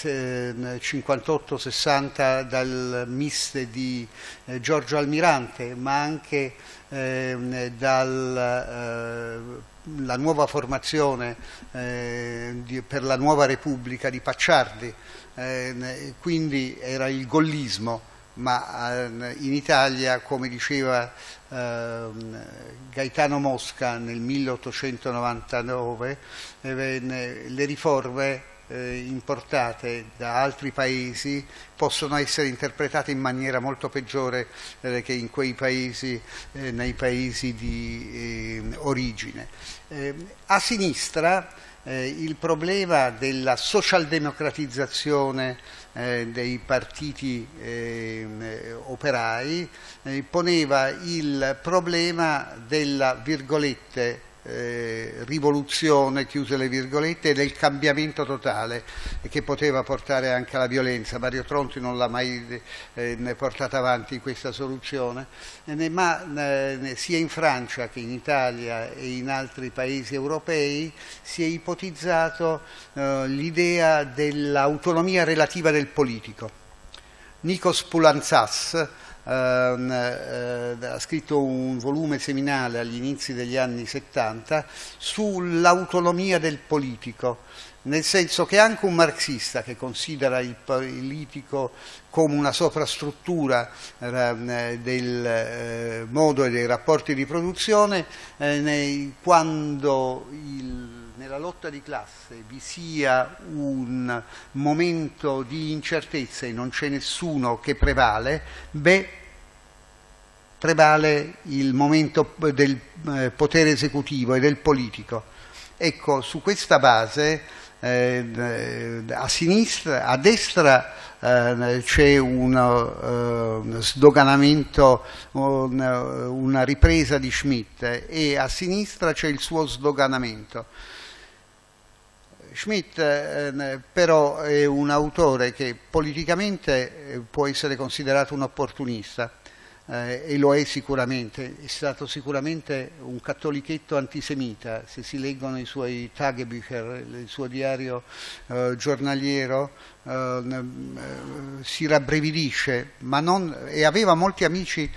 58-60 dal Miste di Giorgio Almirante, ma anche dalla nuova formazione per la nuova Repubblica di Pacciardi, quindi era il gollismo, ma in Italia, come diceva Gaetano Mosca nel 1899, le riforme importate da altri paesi possono essere interpretate in maniera molto peggiore che in quei paesi, nei paesi di origine. A sinistra il problema della socialdemocratizzazione dei partiti operai poneva il problema della, virgolette, rivoluzione, chiuse le virgolette, e del cambiamento totale che poteva portare anche alla violenza. Mario Tronti non l'ha mai portata avanti questa soluzione, ma sia in Francia che in Italia e in altri paesi europei si è ipotizzato l'idea dell'autonomia relativa del politico. Nikos Poulantzas ha scritto un volume seminale agli inizi degli anni 70 sull'autonomia del politico, nel senso che anche un marxista che considera il politico come una sovrastruttura del modo e dei rapporti di produzione, quando nella lotta di classe vi sia un momento di incertezza e non c'è nessuno che prevale, prevale il momento del potere esecutivo e del politico. Ecco, su questa base a sinistra, a destra c'è uno sdoganamento, una ripresa di Schmitt, e a sinistra c'è il suo sdoganamento. Schmitt però è un autore che politicamente può essere considerato un opportunista, e lo è sicuramente. È stato sicuramente un cattolichetto antisemita. Se si leggono i suoi Tagebücher, il suo diario giornaliero, si rabbrividisce, ma non, e aveva molti amici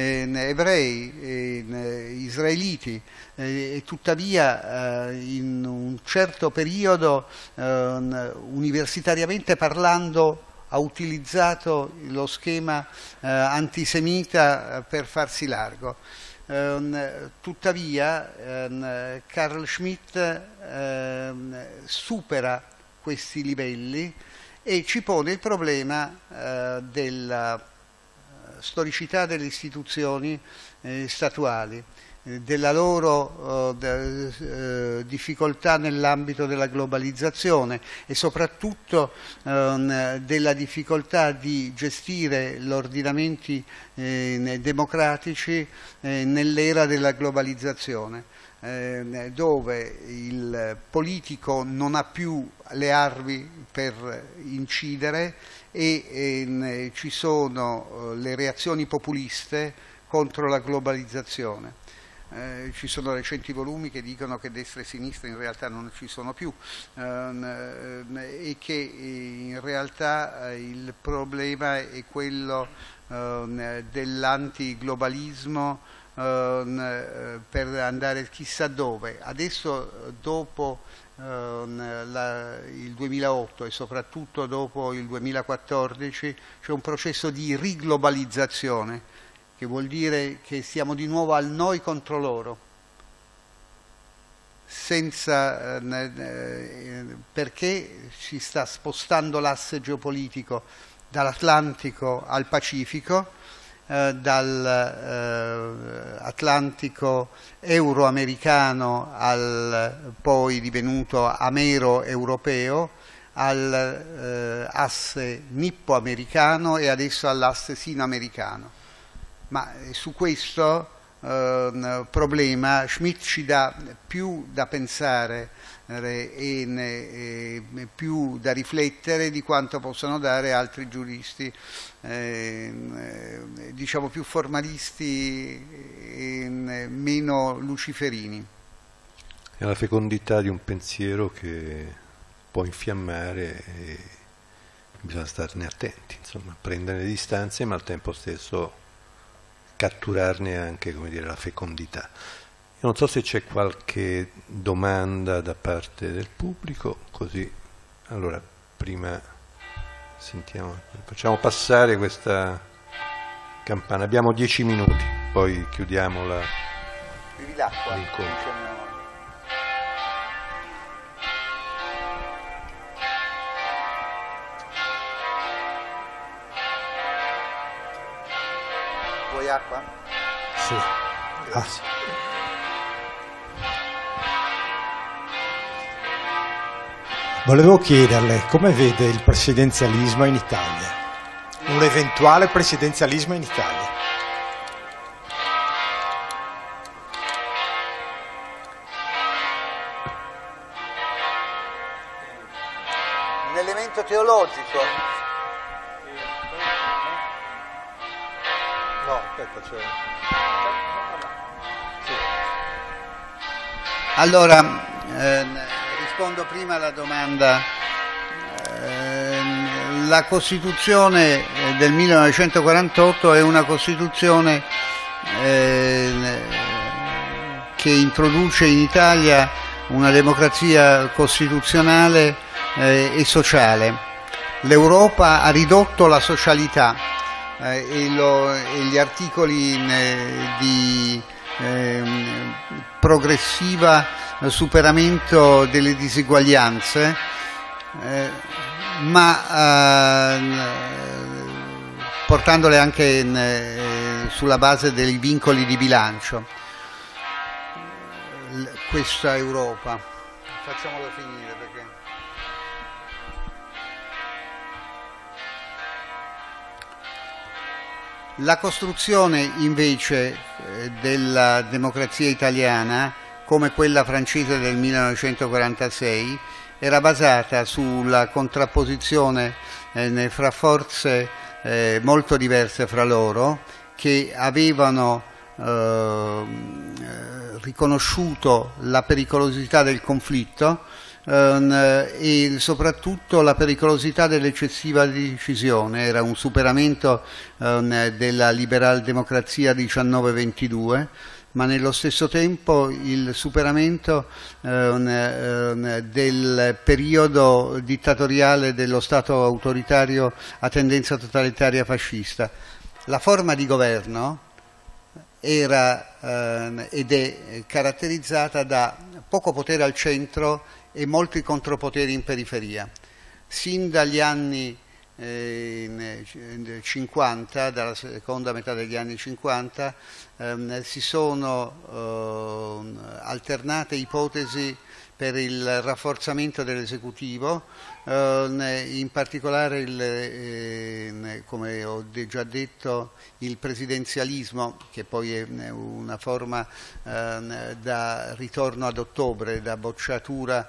ebrei, israeliti, e tuttavia in un certo periodo, universitariamente parlando, ha utilizzato lo schema antisemita per farsi largo. Tuttavia Carl Schmitt supera questi livelli e ci pone il problema della storicità delle istituzioni statuali, della loro difficoltà nell'ambito della globalizzazione e soprattutto della difficoltà di gestire gli ordinamenti democratici nell'era della globalizzazione, dove il politico non ha più le armi per incidere e ci sono le reazioni populiste contro la globalizzazione. Ci sono recenti volumi che dicono che destra e sinistra in realtà non ci sono più, e che in realtà il problema è quello dell'antiglobalismo per andare chissà dove. Adesso, dopo il 2008 e soprattutto dopo il 2014, c'è un processo di riglobalizzazione, che vuol dire che siamo di nuovo al noi contro loro, perché si sta spostando l'asse geopolitico dall'Atlantico al Pacifico, dall'Atlantico euroamericano al poi divenuto amero-europeo, all'asse nippo-americano e adesso all'asse sino-americano. Ma su questo problema Schmitt ci dà più da pensare e più da riflettere di quanto possano dare altri giuristi, diciamo più formalisti e meno luciferini. È la fecondità di un pensiero che può infiammare e bisogna starne attenti, insomma, prendere le distanze ma al tempo stesso catturarne anche, come dire, la fecondità. Io non so se c'è qualche domanda da parte del pubblico, così allora prima sentiamo, facciamo passare questa campana, abbiamo 10 minuti, poi chiudiamo l'incontro. Vuoi acqua? Sì, grazie. Volevo chiederle come vede il presidenzialismo in Italia, un eventuale presidenzialismo in Italia. Un elemento teologico? No, aspetta, c'è... Sì. Allora, rispondo prima alla domanda. La Costituzione del 1948 è una Costituzione che introduce in Italia una democrazia costituzionale e sociale. L'Europa ha ridotto la socialità e gli articoli di progressiva superamento delle diseguaglianze, ma portandole anche sulla base dei vincoli di bilancio. Questa Europa, facciamolo finire perché... La costruzione invece della democrazia italiana, come quella francese del 1946, era basata sulla contrapposizione fra forze molto diverse fra loro, che avevano riconosciuto la pericolosità del conflitto e soprattutto la pericolosità dell'eccessiva decisione. Era un superamento della liberal democrazia 1922, ma nello stesso tempo il superamento del periodo dittatoriale dello Stato autoritario a tendenza totalitaria fascista. La forma di governo era ed è caratterizzata da poco potere al centro e molti contropoteri in periferia. Sin dagli anni 50, dalla seconda metà degli anni 50, si sono alternate ipotesi per il rafforzamento dell'esecutivo, in particolare come ho già detto, il presidenzialismo, che poi è una forma da ritorno ad ottobre, da bocciatura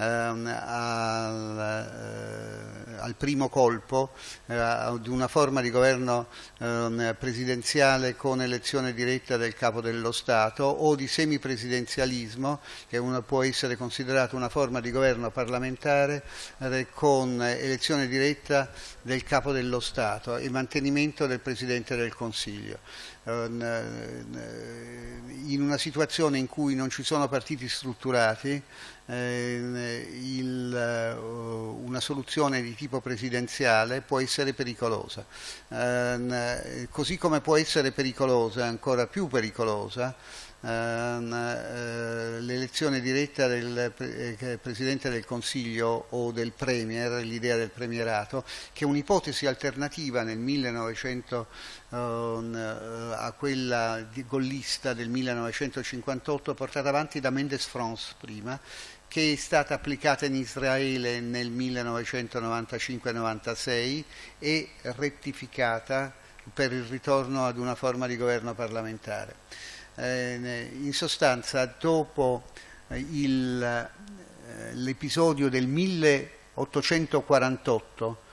al primo colpo, di una forma di governo presidenziale con elezione diretta del capo dello Stato, o di semipresidenzialismo, che può essere considerato una forma di governo parlamentare con elezione diretta del capo dello Stato e mantenimento del Presidente del Consiglio. In una situazione in cui non ci sono partiti strutturati, una soluzione di tipo presidenziale può essere pericolosa, così come può essere pericolosa, ancora più pericolosa, l'elezione diretta del Presidente del Consiglio o del Premier, l'idea del premierato, che è un'ipotesi alternativa nel 1900 a quella gollista del 1958, portata avanti da Mendes France prima, che è stata applicata in Israele nel 1995-96 e rettificata per il ritorno ad una forma di governo parlamentare. In sostanza, dopo l'episodio del 1848,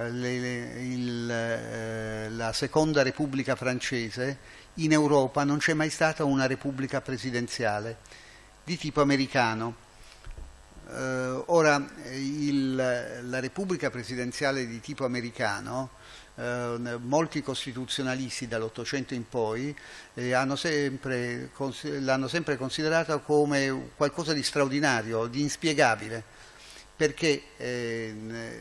la seconda Repubblica francese, in Europa non c'è mai stata una Repubblica presidenziale. tipo americano. Ora, la Repubblica presidenziale di tipo americano, molti costituzionalisti dall'Ottocento in poi l'hanno sempre considerata come qualcosa di straordinario, di inspiegabile, perché è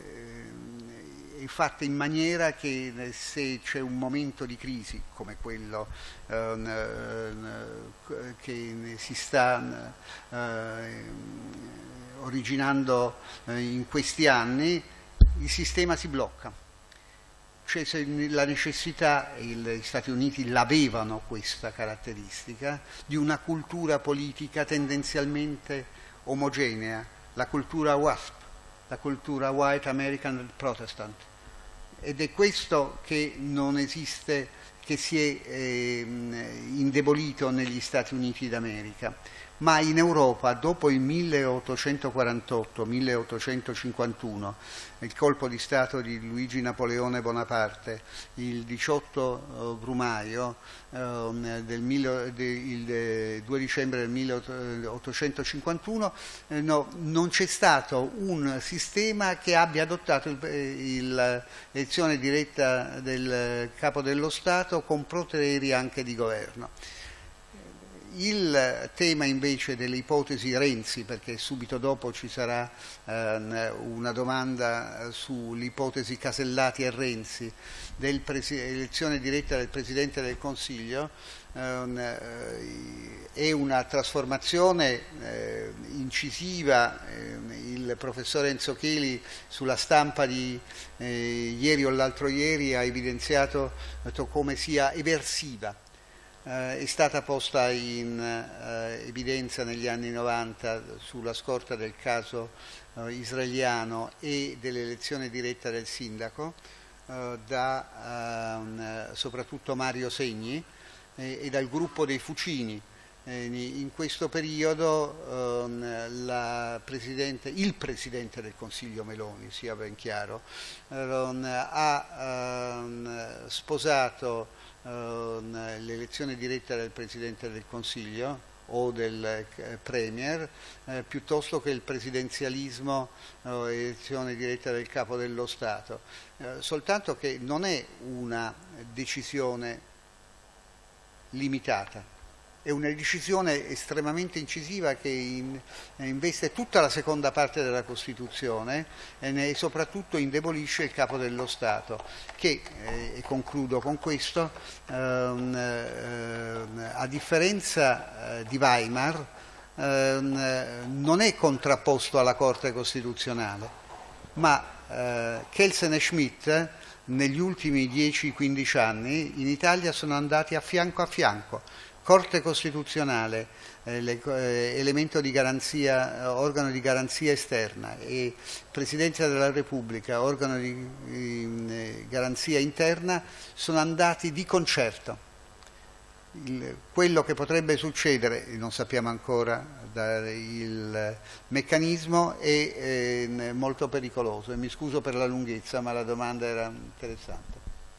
fatta in maniera che se c'è un momento di crisi come quello che si sta originando in questi anni, il sistema si blocca. C'è la necessità, gli Stati Uniti l'avevano questa caratteristica, di una cultura politica tendenzialmente omogenea, la cultura WASP, la cultura White American Protestant. Ed è questo che non esiste, che si è indebolito negli Stati Uniti d'America. Ma in Europa, dopo il 1848-1851, il colpo di Stato di Luigi Napoleone Bonaparte, il 18 Brumaio, il 2 dicembre del 1851, non c'è stato un sistema che abbia adottato l'elezione diretta del capo dello Stato con poteri anche di governo. Il tema invece delle ipotesi Renzi, perché subito dopo ci sarà una domanda sull'ipotesi Casellati e Renzi, dell'elezione diretta del Presidente del Consiglio, è una trasformazione incisiva. Il professor Enzo Cheli sulla stampa di ieri o l'altro ieri ha evidenziato come sia eversiva. È stata posta in evidenza negli anni 90 sulla scorta del caso israeliano e dell'elezione diretta del sindaco da soprattutto Mario Segni e dal gruppo dei Fucini. In questo periodo il Presidente del Consiglio Meloni, sia ben chiaro, ha sposato l'elezione diretta del Presidente del Consiglio o del Premier piuttosto che il presidenzialismo o elezione diretta del Capo dello Stato, soltanto che non è una decisione limitata. È una decisione estremamente incisiva che investe tutta la seconda parte della Costituzione e soprattutto indebolisce il Capo dello Stato che, e concludo con questo, a differenza di Weimar non è contrapposto alla Corte Costituzionale, ma Kelsen e Schmitt negli ultimi 10-15 anni in Italia sono andati a fianco. Corte Costituzionale, elemento di garanzia, organo di garanzia esterna, e Presidenza della Repubblica, organo di garanzia interna, sono andati di concerto. Quello che potrebbe succedere, non sappiamo ancora il meccanismo, è molto pericoloso. E mi scuso per la lunghezza, ma la domanda era interessante.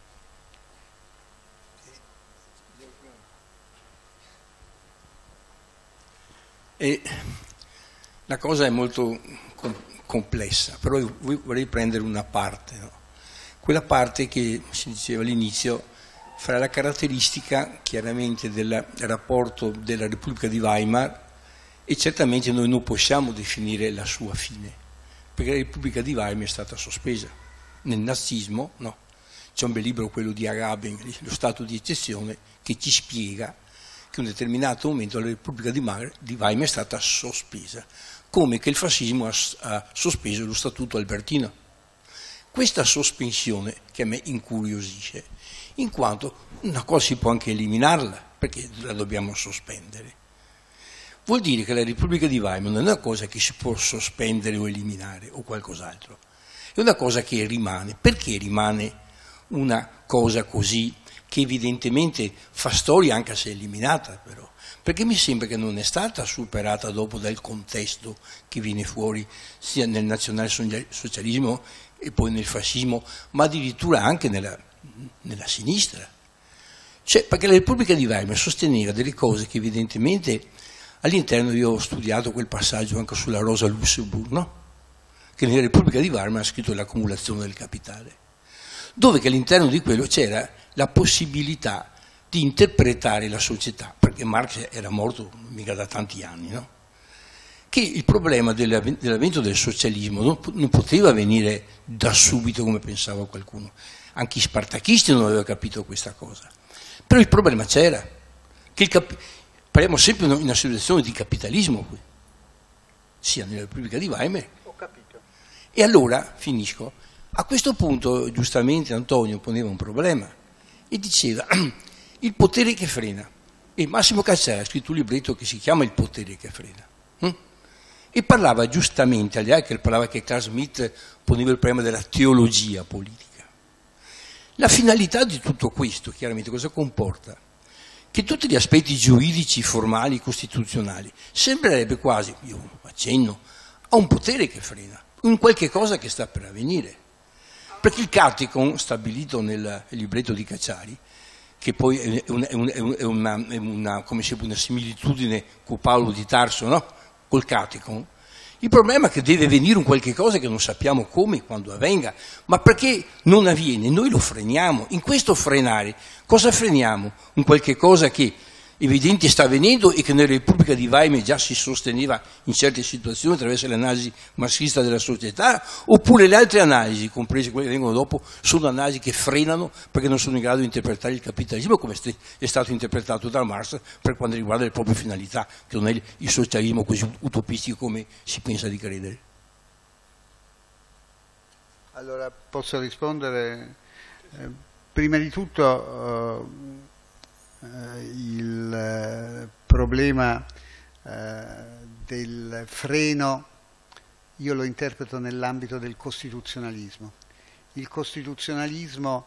E la cosa è molto complessa, però io vorrei prendere una parte, no? Quella parte che si diceva all'inizio fra la caratteristica chiaramente del rapporto della Repubblica di Weimar, e certamente noi non possiamo definire la sua fine, perché la Repubblica di Weimar è stata sospesa. Nel nazismo, no? C'è un bel libro, quello di Araben, Lo Stato di eccezione, che ci spiega che in un determinato momento la Repubblica di Weimar è stata sospesa, come che il fascismo ha sospeso lo Statuto albertino. Questa sospensione che a me incuriosisce, in quanto una cosa si può anche eliminarla, perché la dobbiamo sospendere. Vuol dire che la Repubblica di Weimar non è una cosa che si può sospendere o eliminare o qualcos'altro, è una cosa che rimane. Perché rimane una cosa così, che evidentemente fa storia anche se è eliminata, però? Perché mi sembra che non è stata superata dopo dal contesto che viene fuori sia nel nazionalsocialismo e poi nel fascismo, ma addirittura anche nella sinistra. Cioè, perché la Repubblica di Weimar sosteneva delle cose che evidentemente all'interno io ho studiato quel passaggio anche sulla Rosa Luxemburg, no? Che nella Repubblica di Weimar ha scritto l'accumulazione del capitale, dove che all'interno di quello c'era la possibilità di interpretare la società, perché Marx era morto mica da tanti anni, no? Che il problema dell'avvento del socialismo non poteva venire da subito come pensava qualcuno. Anche i spartachisti non avevano capito questa cosa. Però il problema c'era, che parliamo sempre in una situazione di capitalismo qui, sia nella Repubblica di Weimar. Ho capito. E allora, finisco, a questo punto giustamente Antonio poneva un problema e diceva il potere che frena. E Massimo Cacciari ha scritto un libretto che si chiama Il potere che frena. E parlava giustamente, agli altri parlava che Carl Schmitt poneva il problema della teologia politica. La finalità di tutto questo, chiaramente, cosa comporta? Che tutti gli aspetti giuridici, formali, costituzionali, sembrerebbe quasi, io accenno, a un potere che frena, un qualche cosa che sta per avvenire. Perché il Catecon, stabilito nel libretto di Cacciari, che poi è una similitudine con Paolo di Tarso, no? Col Catecon, il problema è che deve venire un qualche cosa che non sappiamo come e quando avvenga, ma perché non avviene? Noi lo freniamo. In questo frenare, cosa freniamo? Un qualche cosa che evidente sta avvenendo e che nella Repubblica di Weimar già si sosteneva in certe situazioni attraverso l'analisi marxista della società, oppure le altre analisi, comprese quelle che vengono dopo, sono analisi che frenano perché non sono in grado di interpretare il capitalismo come è stato interpretato da Marx per quanto riguarda le proprie finalità, che non è il socialismo così utopistico come si pensa di credere. Allora, posso rispondere? Prima di tutto il problema del freno io lo interpreto nell'ambito del costituzionalismo. Il costituzionalismo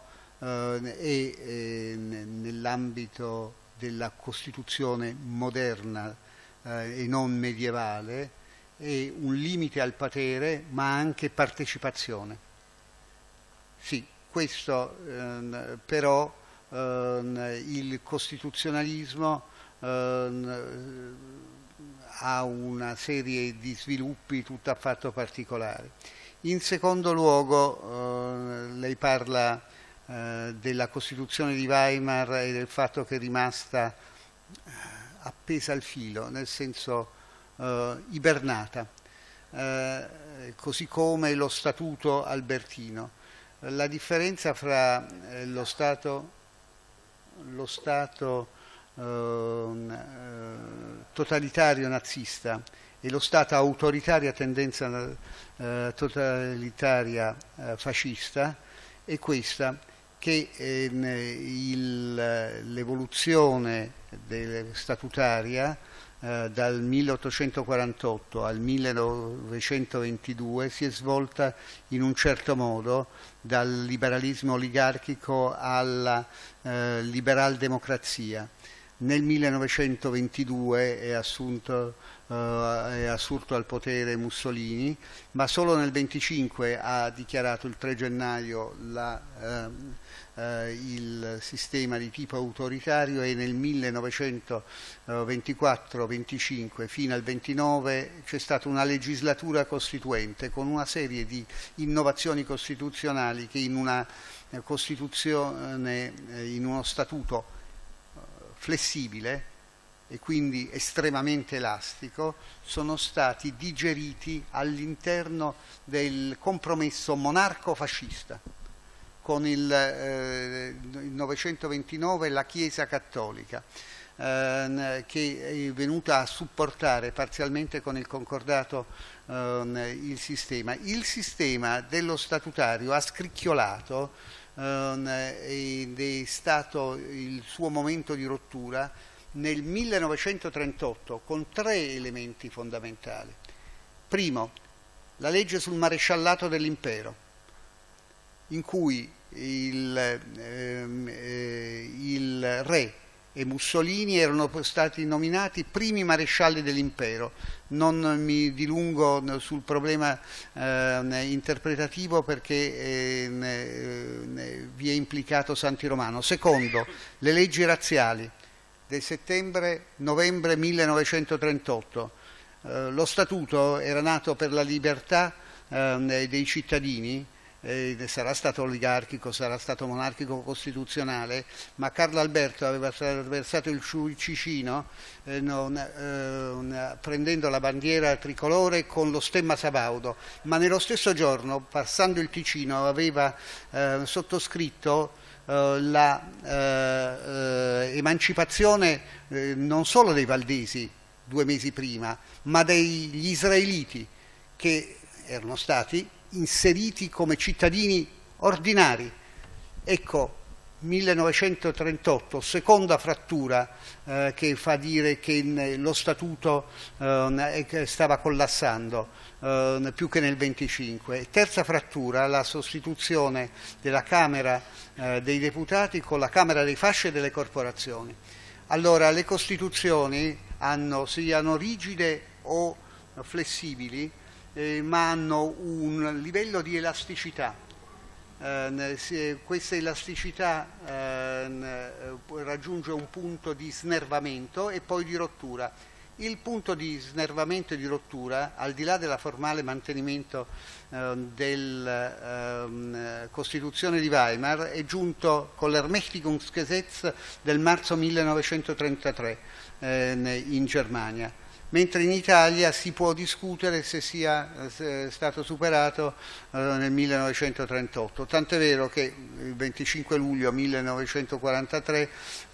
è nell'ambito della Costituzione moderna e non medievale, è un limite al potere ma anche partecipazione. Sì, questo però il costituzionalismo ha una serie di sviluppi tutto affatto particolari. In secondo luogo, lei parla della Costituzione di Weimar e del fatto che è rimasta appesa al filo, nel senso ibernata, così come lo Statuto albertino. La differenza fra lo Stato totalitario nazista e lo Stato autoritario a tendenza totalitaria fascista è questa, che l'evoluzione statutaria dal 1848 al 1922 si è svolta in un certo modo, dal liberalismo oligarchico alla liberal-democrazia. Nel 1922 è assurto al potere Mussolini, ma solo nel 1925 ha dichiarato il 3 gennaio il sistema di tipo autoritario e nel 1924-25 fino al 29 c'è stata una legislatura costituente con una serie di innovazioni costituzionali che in una Costituzione, in uno statuto flessibile e quindi estremamente elastico, sono stati digeriti all'interno del compromesso monarco-fascista. Con il 929 la Chiesa Cattolica, che è venuta a supportare parzialmente con il concordato il sistema. Il sistema dello statutario ha scricchiolato ed è stato il suo momento di rottura nel 1938 con 3 elementi fondamentali. Primo, la legge sul maresciallato dell'impero, in cui il re e Mussolini erano stati nominati primi marescialli dell'impero. Non mi dilungo sul problema interpretativo perché vi è implicato Santi Romano. Secondo, le leggi razziali del settembre-novembre 1938. Lo Statuto era nato per la libertà dei cittadini, sarà stato oligarchico, sarà stato monarchico costituzionale, ma Carlo Alberto aveva attraversato il Ficino prendendo la bandiera tricolore con lo stemma sabaudo, ma nello stesso giorno, passando il Ticino, aveva sottoscritto l'emancipazione non solo dei valdesi 2 mesi prima, ma degli israeliti che erano stati inseriti come cittadini ordinari. Ecco, 1938, seconda frattura che fa dire che lo Statuto stava collassando più che nel 25. Terza frattura, la sostituzione della Camera dei Deputati con la Camera dei Fasci e delle corporazioni. Allora, le Costituzioni siano rigide o flessibili, ma hanno un livello di elasticità. Questa elasticità raggiunge un punto di snervamento e poi di rottura. Il punto di snervamento e di rottura, al di là del formale mantenimento della Costituzione di Weimar, è giunto con l'Ermächtigungsgesetz del marzo 1933 in Germania. Mentre in Italia si può discutere se sia stato superato nel 1938. Tant'è vero che il 25 luglio 1943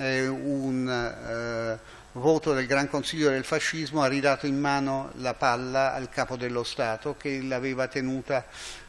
un voto del Gran Consiglio del Fascismo ha ridato in mano la palla al Capo dello Stato, che l'aveva tenuta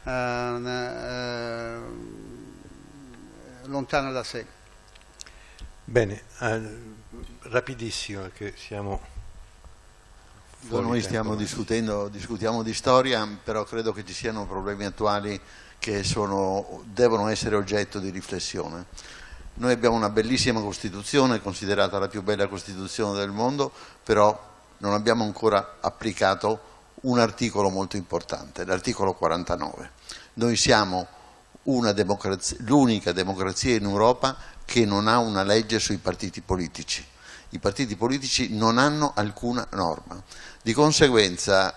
lontana da sé. Bene, rapidissimo, perché siamo... Noi discutiamo di storia, però credo che ci siano problemi attuali che devono essere oggetto di riflessione. Noi abbiamo una bellissima Costituzione, considerata la più bella Costituzione del mondo, però non abbiamo ancora applicato un articolo molto importante, l'articolo 49. Noi siamo l'unica democrazia in Europa che non ha una legge sui partiti politici. I partiti politici non hanno alcuna norma. Di conseguenza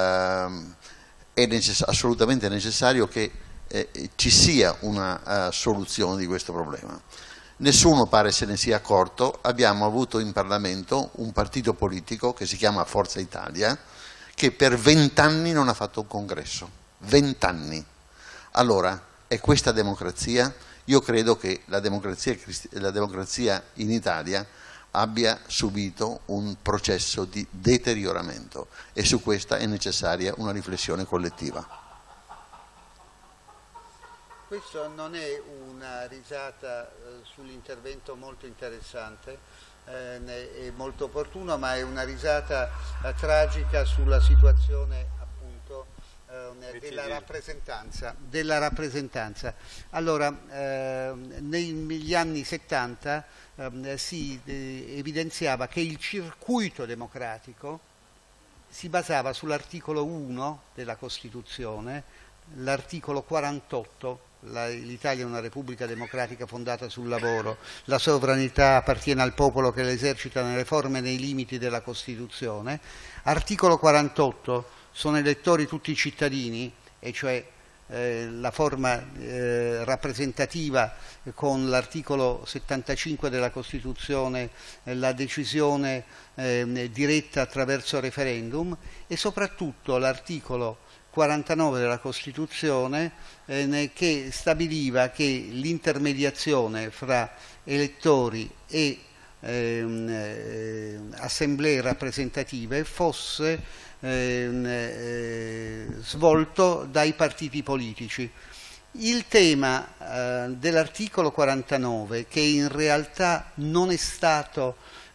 è assolutamente necessario che ci sia una soluzione di questo problema. Nessuno pare se ne sia accorto. Abbiamo avuto in Parlamento un partito politico che si chiama Forza Italia, che per 20 anni non ha fatto un congresso. 20 anni. Allora, è questa democrazia? Io credo che la democrazia in Italia abbia subito un processo di deterioramento e su questa è necessaria una riflessione collettiva. Questo non è una risata sull'intervento molto interessante e molto opportuno, ma è una risata tragica sulla situazione appunto della rappresentanza. Allora, negli anni 70 si evidenziava che il circuito democratico si basava sull'articolo 1 della Costituzione, l'articolo 48, l'Italia è una repubblica democratica fondata sul lavoro, la sovranità appartiene al popolo che l'esercita nelle forme e nei limiti della Costituzione, articolo 48, sono elettori tutti i cittadini, e cioè la forma rappresentativa con l'articolo 75 della Costituzione, la decisione diretta attraverso referendum, e soprattutto l'articolo 49 della Costituzione che stabiliva che l'intermediazione fra elettori e assemblee rappresentative fosse svolto dai partiti politici. Il tema dell'articolo 49, che in realtà non è stato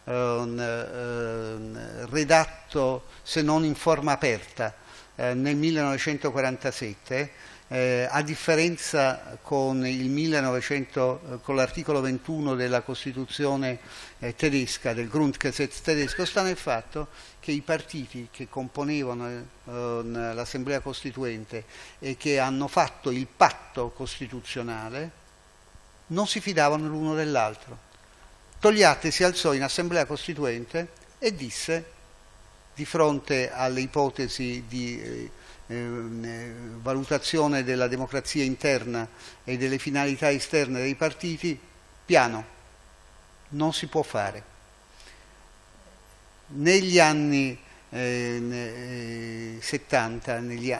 redatto se non in forma aperta nel 1947, a differenza con l'articolo 21 della Costituzione tedesca, del Grundgesetz tedesco, sta nel fatto che i partiti che componevano l'Assemblea Costituente e che hanno fatto il patto costituzionale non si fidavano l'uno dell'altro. Togliatti si alzò in Assemblea Costituente e disse, di fronte alle ipotesi di valutazione della democrazia interna e delle finalità esterne dei partiti, piano, non si può fare. Negli anni 70,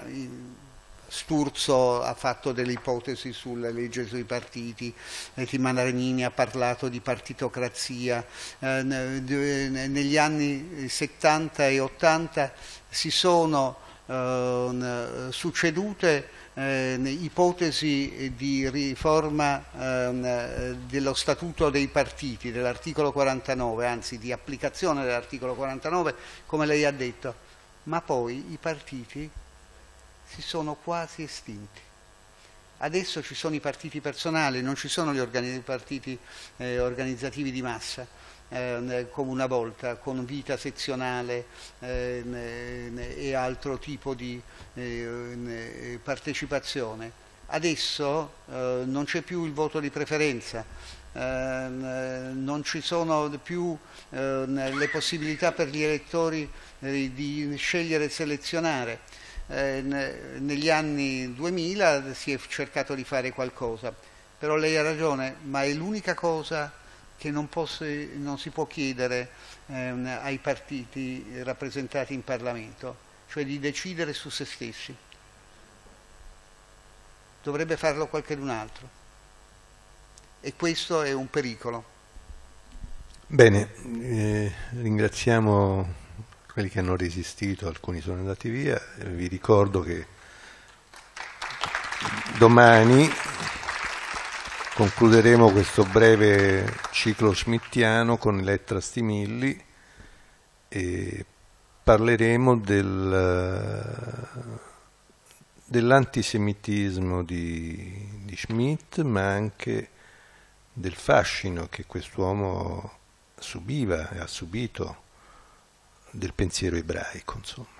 Sturzo ha fatto delle ipotesi sulla legge sui partiti, Timananini ha parlato di partitocrazia, negli anni 70 e 80 si sono succedute ipotesi di riforma dello statuto dei partiti, dell'articolo 49, anzi di applicazione dell'articolo 49, come lei ha detto, ma poi i partiti si sono quasi estinti. Adesso ci sono i partiti personali, non ci sono gli partiti organizzativi di massa, come una volta, con vita sezionale e altro tipo di partecipazione. Adesso non c'è più il voto di preferenza, non ci sono più le possibilità per gli elettori di scegliere e selezionare. Negli anni 2000 si è cercato di fare qualcosa, però lei ha ragione, ma è l'unica cosa che non si può chiedere ai partiti rappresentati in Parlamento, cioè di decidere su se stessi. Dovrebbe farlo qualcun altro e questo è un pericolo. Bene, ringraziamo quelli che hanno resistito, alcuni sono andati via. Vi ricordo che domani concluderemo questo breve ciclo schmittiano con Elettra Stimilli e parleremo dell'antisemitismo di Schmitt, ma anche del fascino che quest'uomo subiva e ha subito del pensiero ebraico, insomma,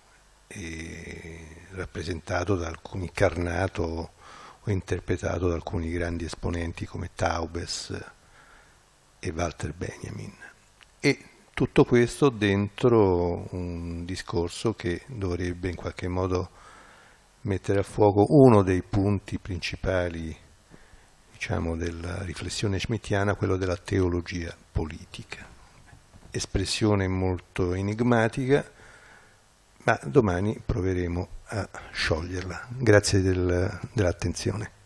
e rappresentato da alcuni, incarnato o interpretato da alcuni grandi esponenti come Taubes e Walter Benjamin. E tutto questo dentro un discorso che dovrebbe in qualche modo mettere a fuoco uno dei punti principali, diciamo, della riflessione schmittiana, quello della teologia politica. Espressione molto enigmatica, ma domani proveremo a scioglierla. Grazie dell'attenzione.